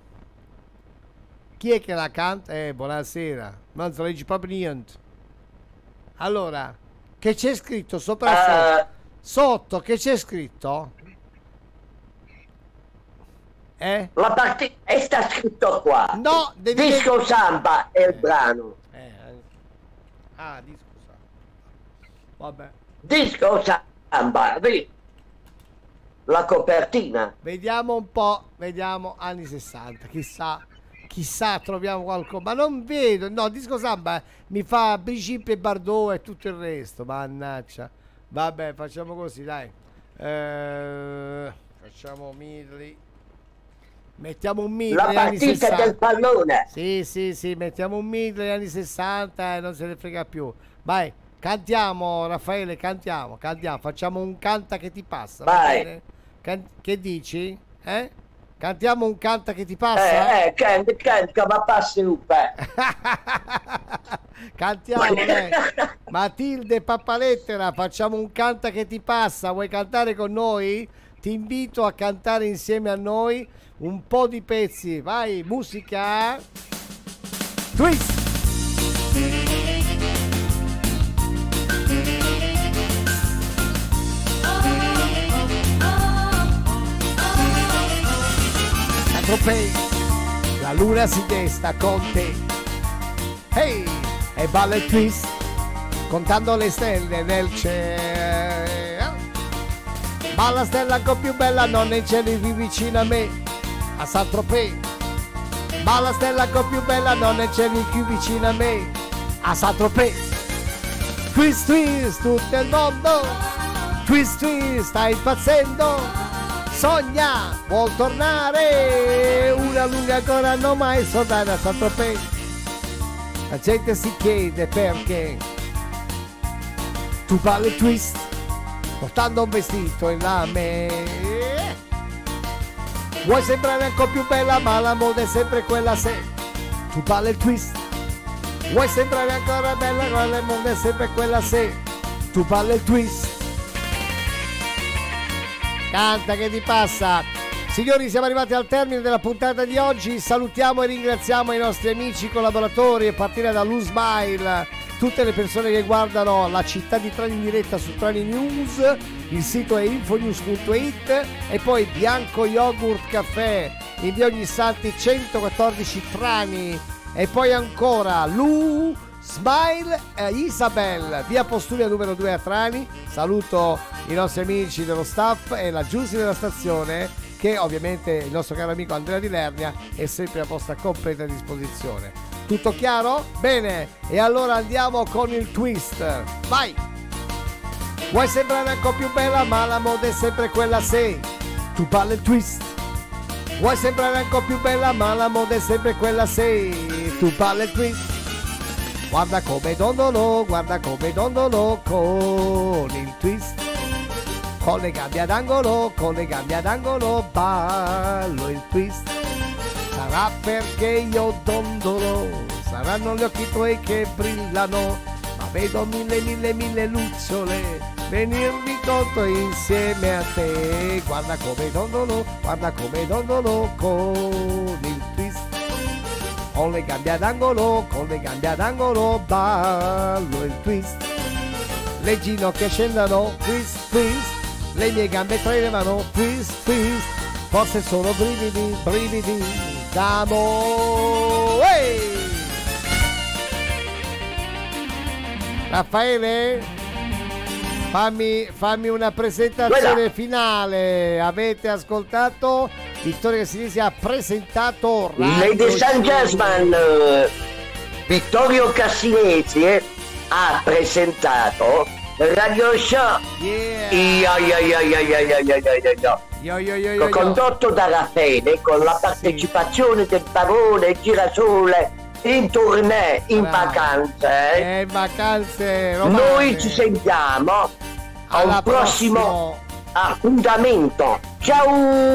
Chi è che la canta? Eh, buonasera. Non si legge proprio niente. Allora, che c'è scritto sopra Eh. sotto? Sotto, che c'è scritto? Eh? La partita e sta scritto qua. No, devi Disco samba è il brano. Eh, eh. Ah, disco samba. Vabbè. Disco samba, vedi? La copertina. Vediamo un po', vediamo anni sessanta, chissà, chissà troviamo qualcosa, ma non vedo, no, disco samba mi fa Brigitte e Bardot e tutto il resto, mannaggia. Vabbè, facciamo così, dai. Eh, facciamo Midley. Mettiamo un Midley La anni partita sessanta. del pallone. Sì, sì, sì, mettiamo un Midley anni sessanta e non se ne frega più. Vai, cantiamo Raffaele, cantiamo, cantiamo, facciamo un canta che ti passa. va Vai. bene? Can- che dici? Eh? Cantiamo un canta che ti passa? Eh, eh, canti, canti, che va passi un po'. Cantiamo, dai. Matilde Pappalettera, facciamo un canta che ti passa. Vuoi cantare con noi? Ti invito a cantare insieme a noi un po' di pezzi. Vai, musica. Twist. Tropei, la luna si desta con te. Hey, e balla il twist, contando le stelle nel cielo. Ma la stella ancora più bella non è in cielo più vicino a me, a Saint-Tropez. ma la stella ancora più bella non è c'è più vicino a me, a Saint-Tropez. Twist twist tutto il mondo, twist twist sta impazzendo, sogna, vuol tornare, una lunga ancora non mai soldare a Saint-Tropez. La gente si chiede perché tu parli twist portando un vestito in lame. Vuoi sembrare ancora più bella ma la moda è sempre quella se tu parli il twist. Vuoi sembrare ancora bella ma la moda è sempre quella se tu parli il twist. Canta che ti passa. Signori, siamo arrivati al termine della puntata di oggi. Salutiamo e ringraziamo i nostri amici collaboratori, a partire da Lu Smile, tutte le persone che guardano la città di Trani in diretta su Trani News, il sito è infonews punto it, e poi Bianco Yogurt Caffè in via Ogni Santi centoquattordici Trani, e poi ancora Lu Smile e Isabel, via Postulia numero due a Trani. Saluto i nostri amici dello staff e la Giussi della stazione, che ovviamente il nostro caro amico Andrea Di Lernia è sempre a vostra completa disposizione. Tutto chiaro? Bene, e allora andiamo con il twist. Vai! Vuoi sembrare ancora più bella ma la moda è sempre quella se tu parli il twist. Vuoi sembrare ancora più bella ma la moda è sempre quella se tu parli il twist. Guarda come dondolo, guarda come dondolo con il twist. Con le gambe ad angolo, con le gambe ad angolo ballo il twist. Sarà perché io dondolo, saranno gli occhi tuoi che brillano, ma vedo mille mille mille lucciole venirmi conto insieme a te. Guarda come dondolo, guarda come dondolo con il twist. Con le gambe ad angolo, con le gambe ad angolo ballo il twist. Le ginocchia scendano, twist twist, le mie gambe tremano, twist twist, forse sono brividi, brividi d'amore. Hey! Raffaele, fammi, fammi una presentazione Quella. finale. Avete ascoltato? Vittorio Casinesi ha presentato Radio Ladies and gentlemen, Vittorio Cassinesi ha presentato Radio Show. Yeah. Io, io, io, io, io, io, io, io. Io, io, io, io, condotto da Raffaele, con la partecipazione sì. del Barone Girasole in tournée, in Bravo. vacanze. Eh, in vacanze romane. Noi ci sentiamo a un prossimo, prossimo appuntamento. Ciao.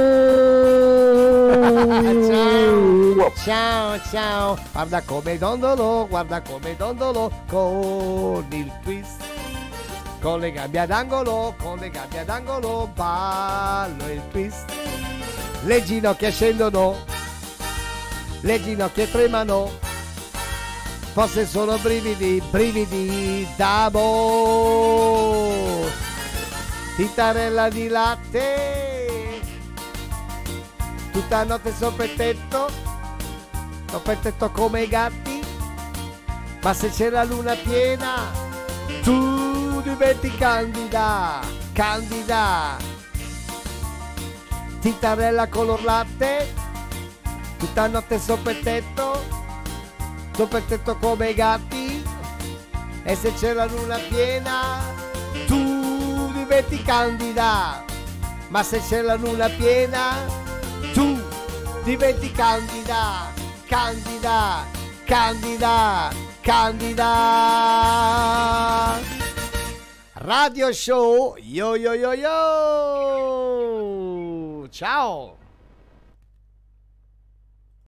Ciao. Ciao, ciao. Guarda come dondolo, guarda come dondolo con il twist. Con le gambe ad angolo, con le gambe ad angolo ballo il twist. Le ginocchia scendono, le ginocchia tremano, forse sono brividi, brividi d'amore. Tintarella di latte, tutta notte sopra il tetto, sopra il tetto come i gatti, ma se c'è la luna piena, tu diventi candida, candida. Tintarella color latte, tutta notte sopra il tetto, sopra il tetto come i gatti, e se c'è la luna piena, tu diventi candida, ma se c'è la luna piena, tu diventi candida, candida, candida, candida. Radio Show, yo yo yo yo. Ciao.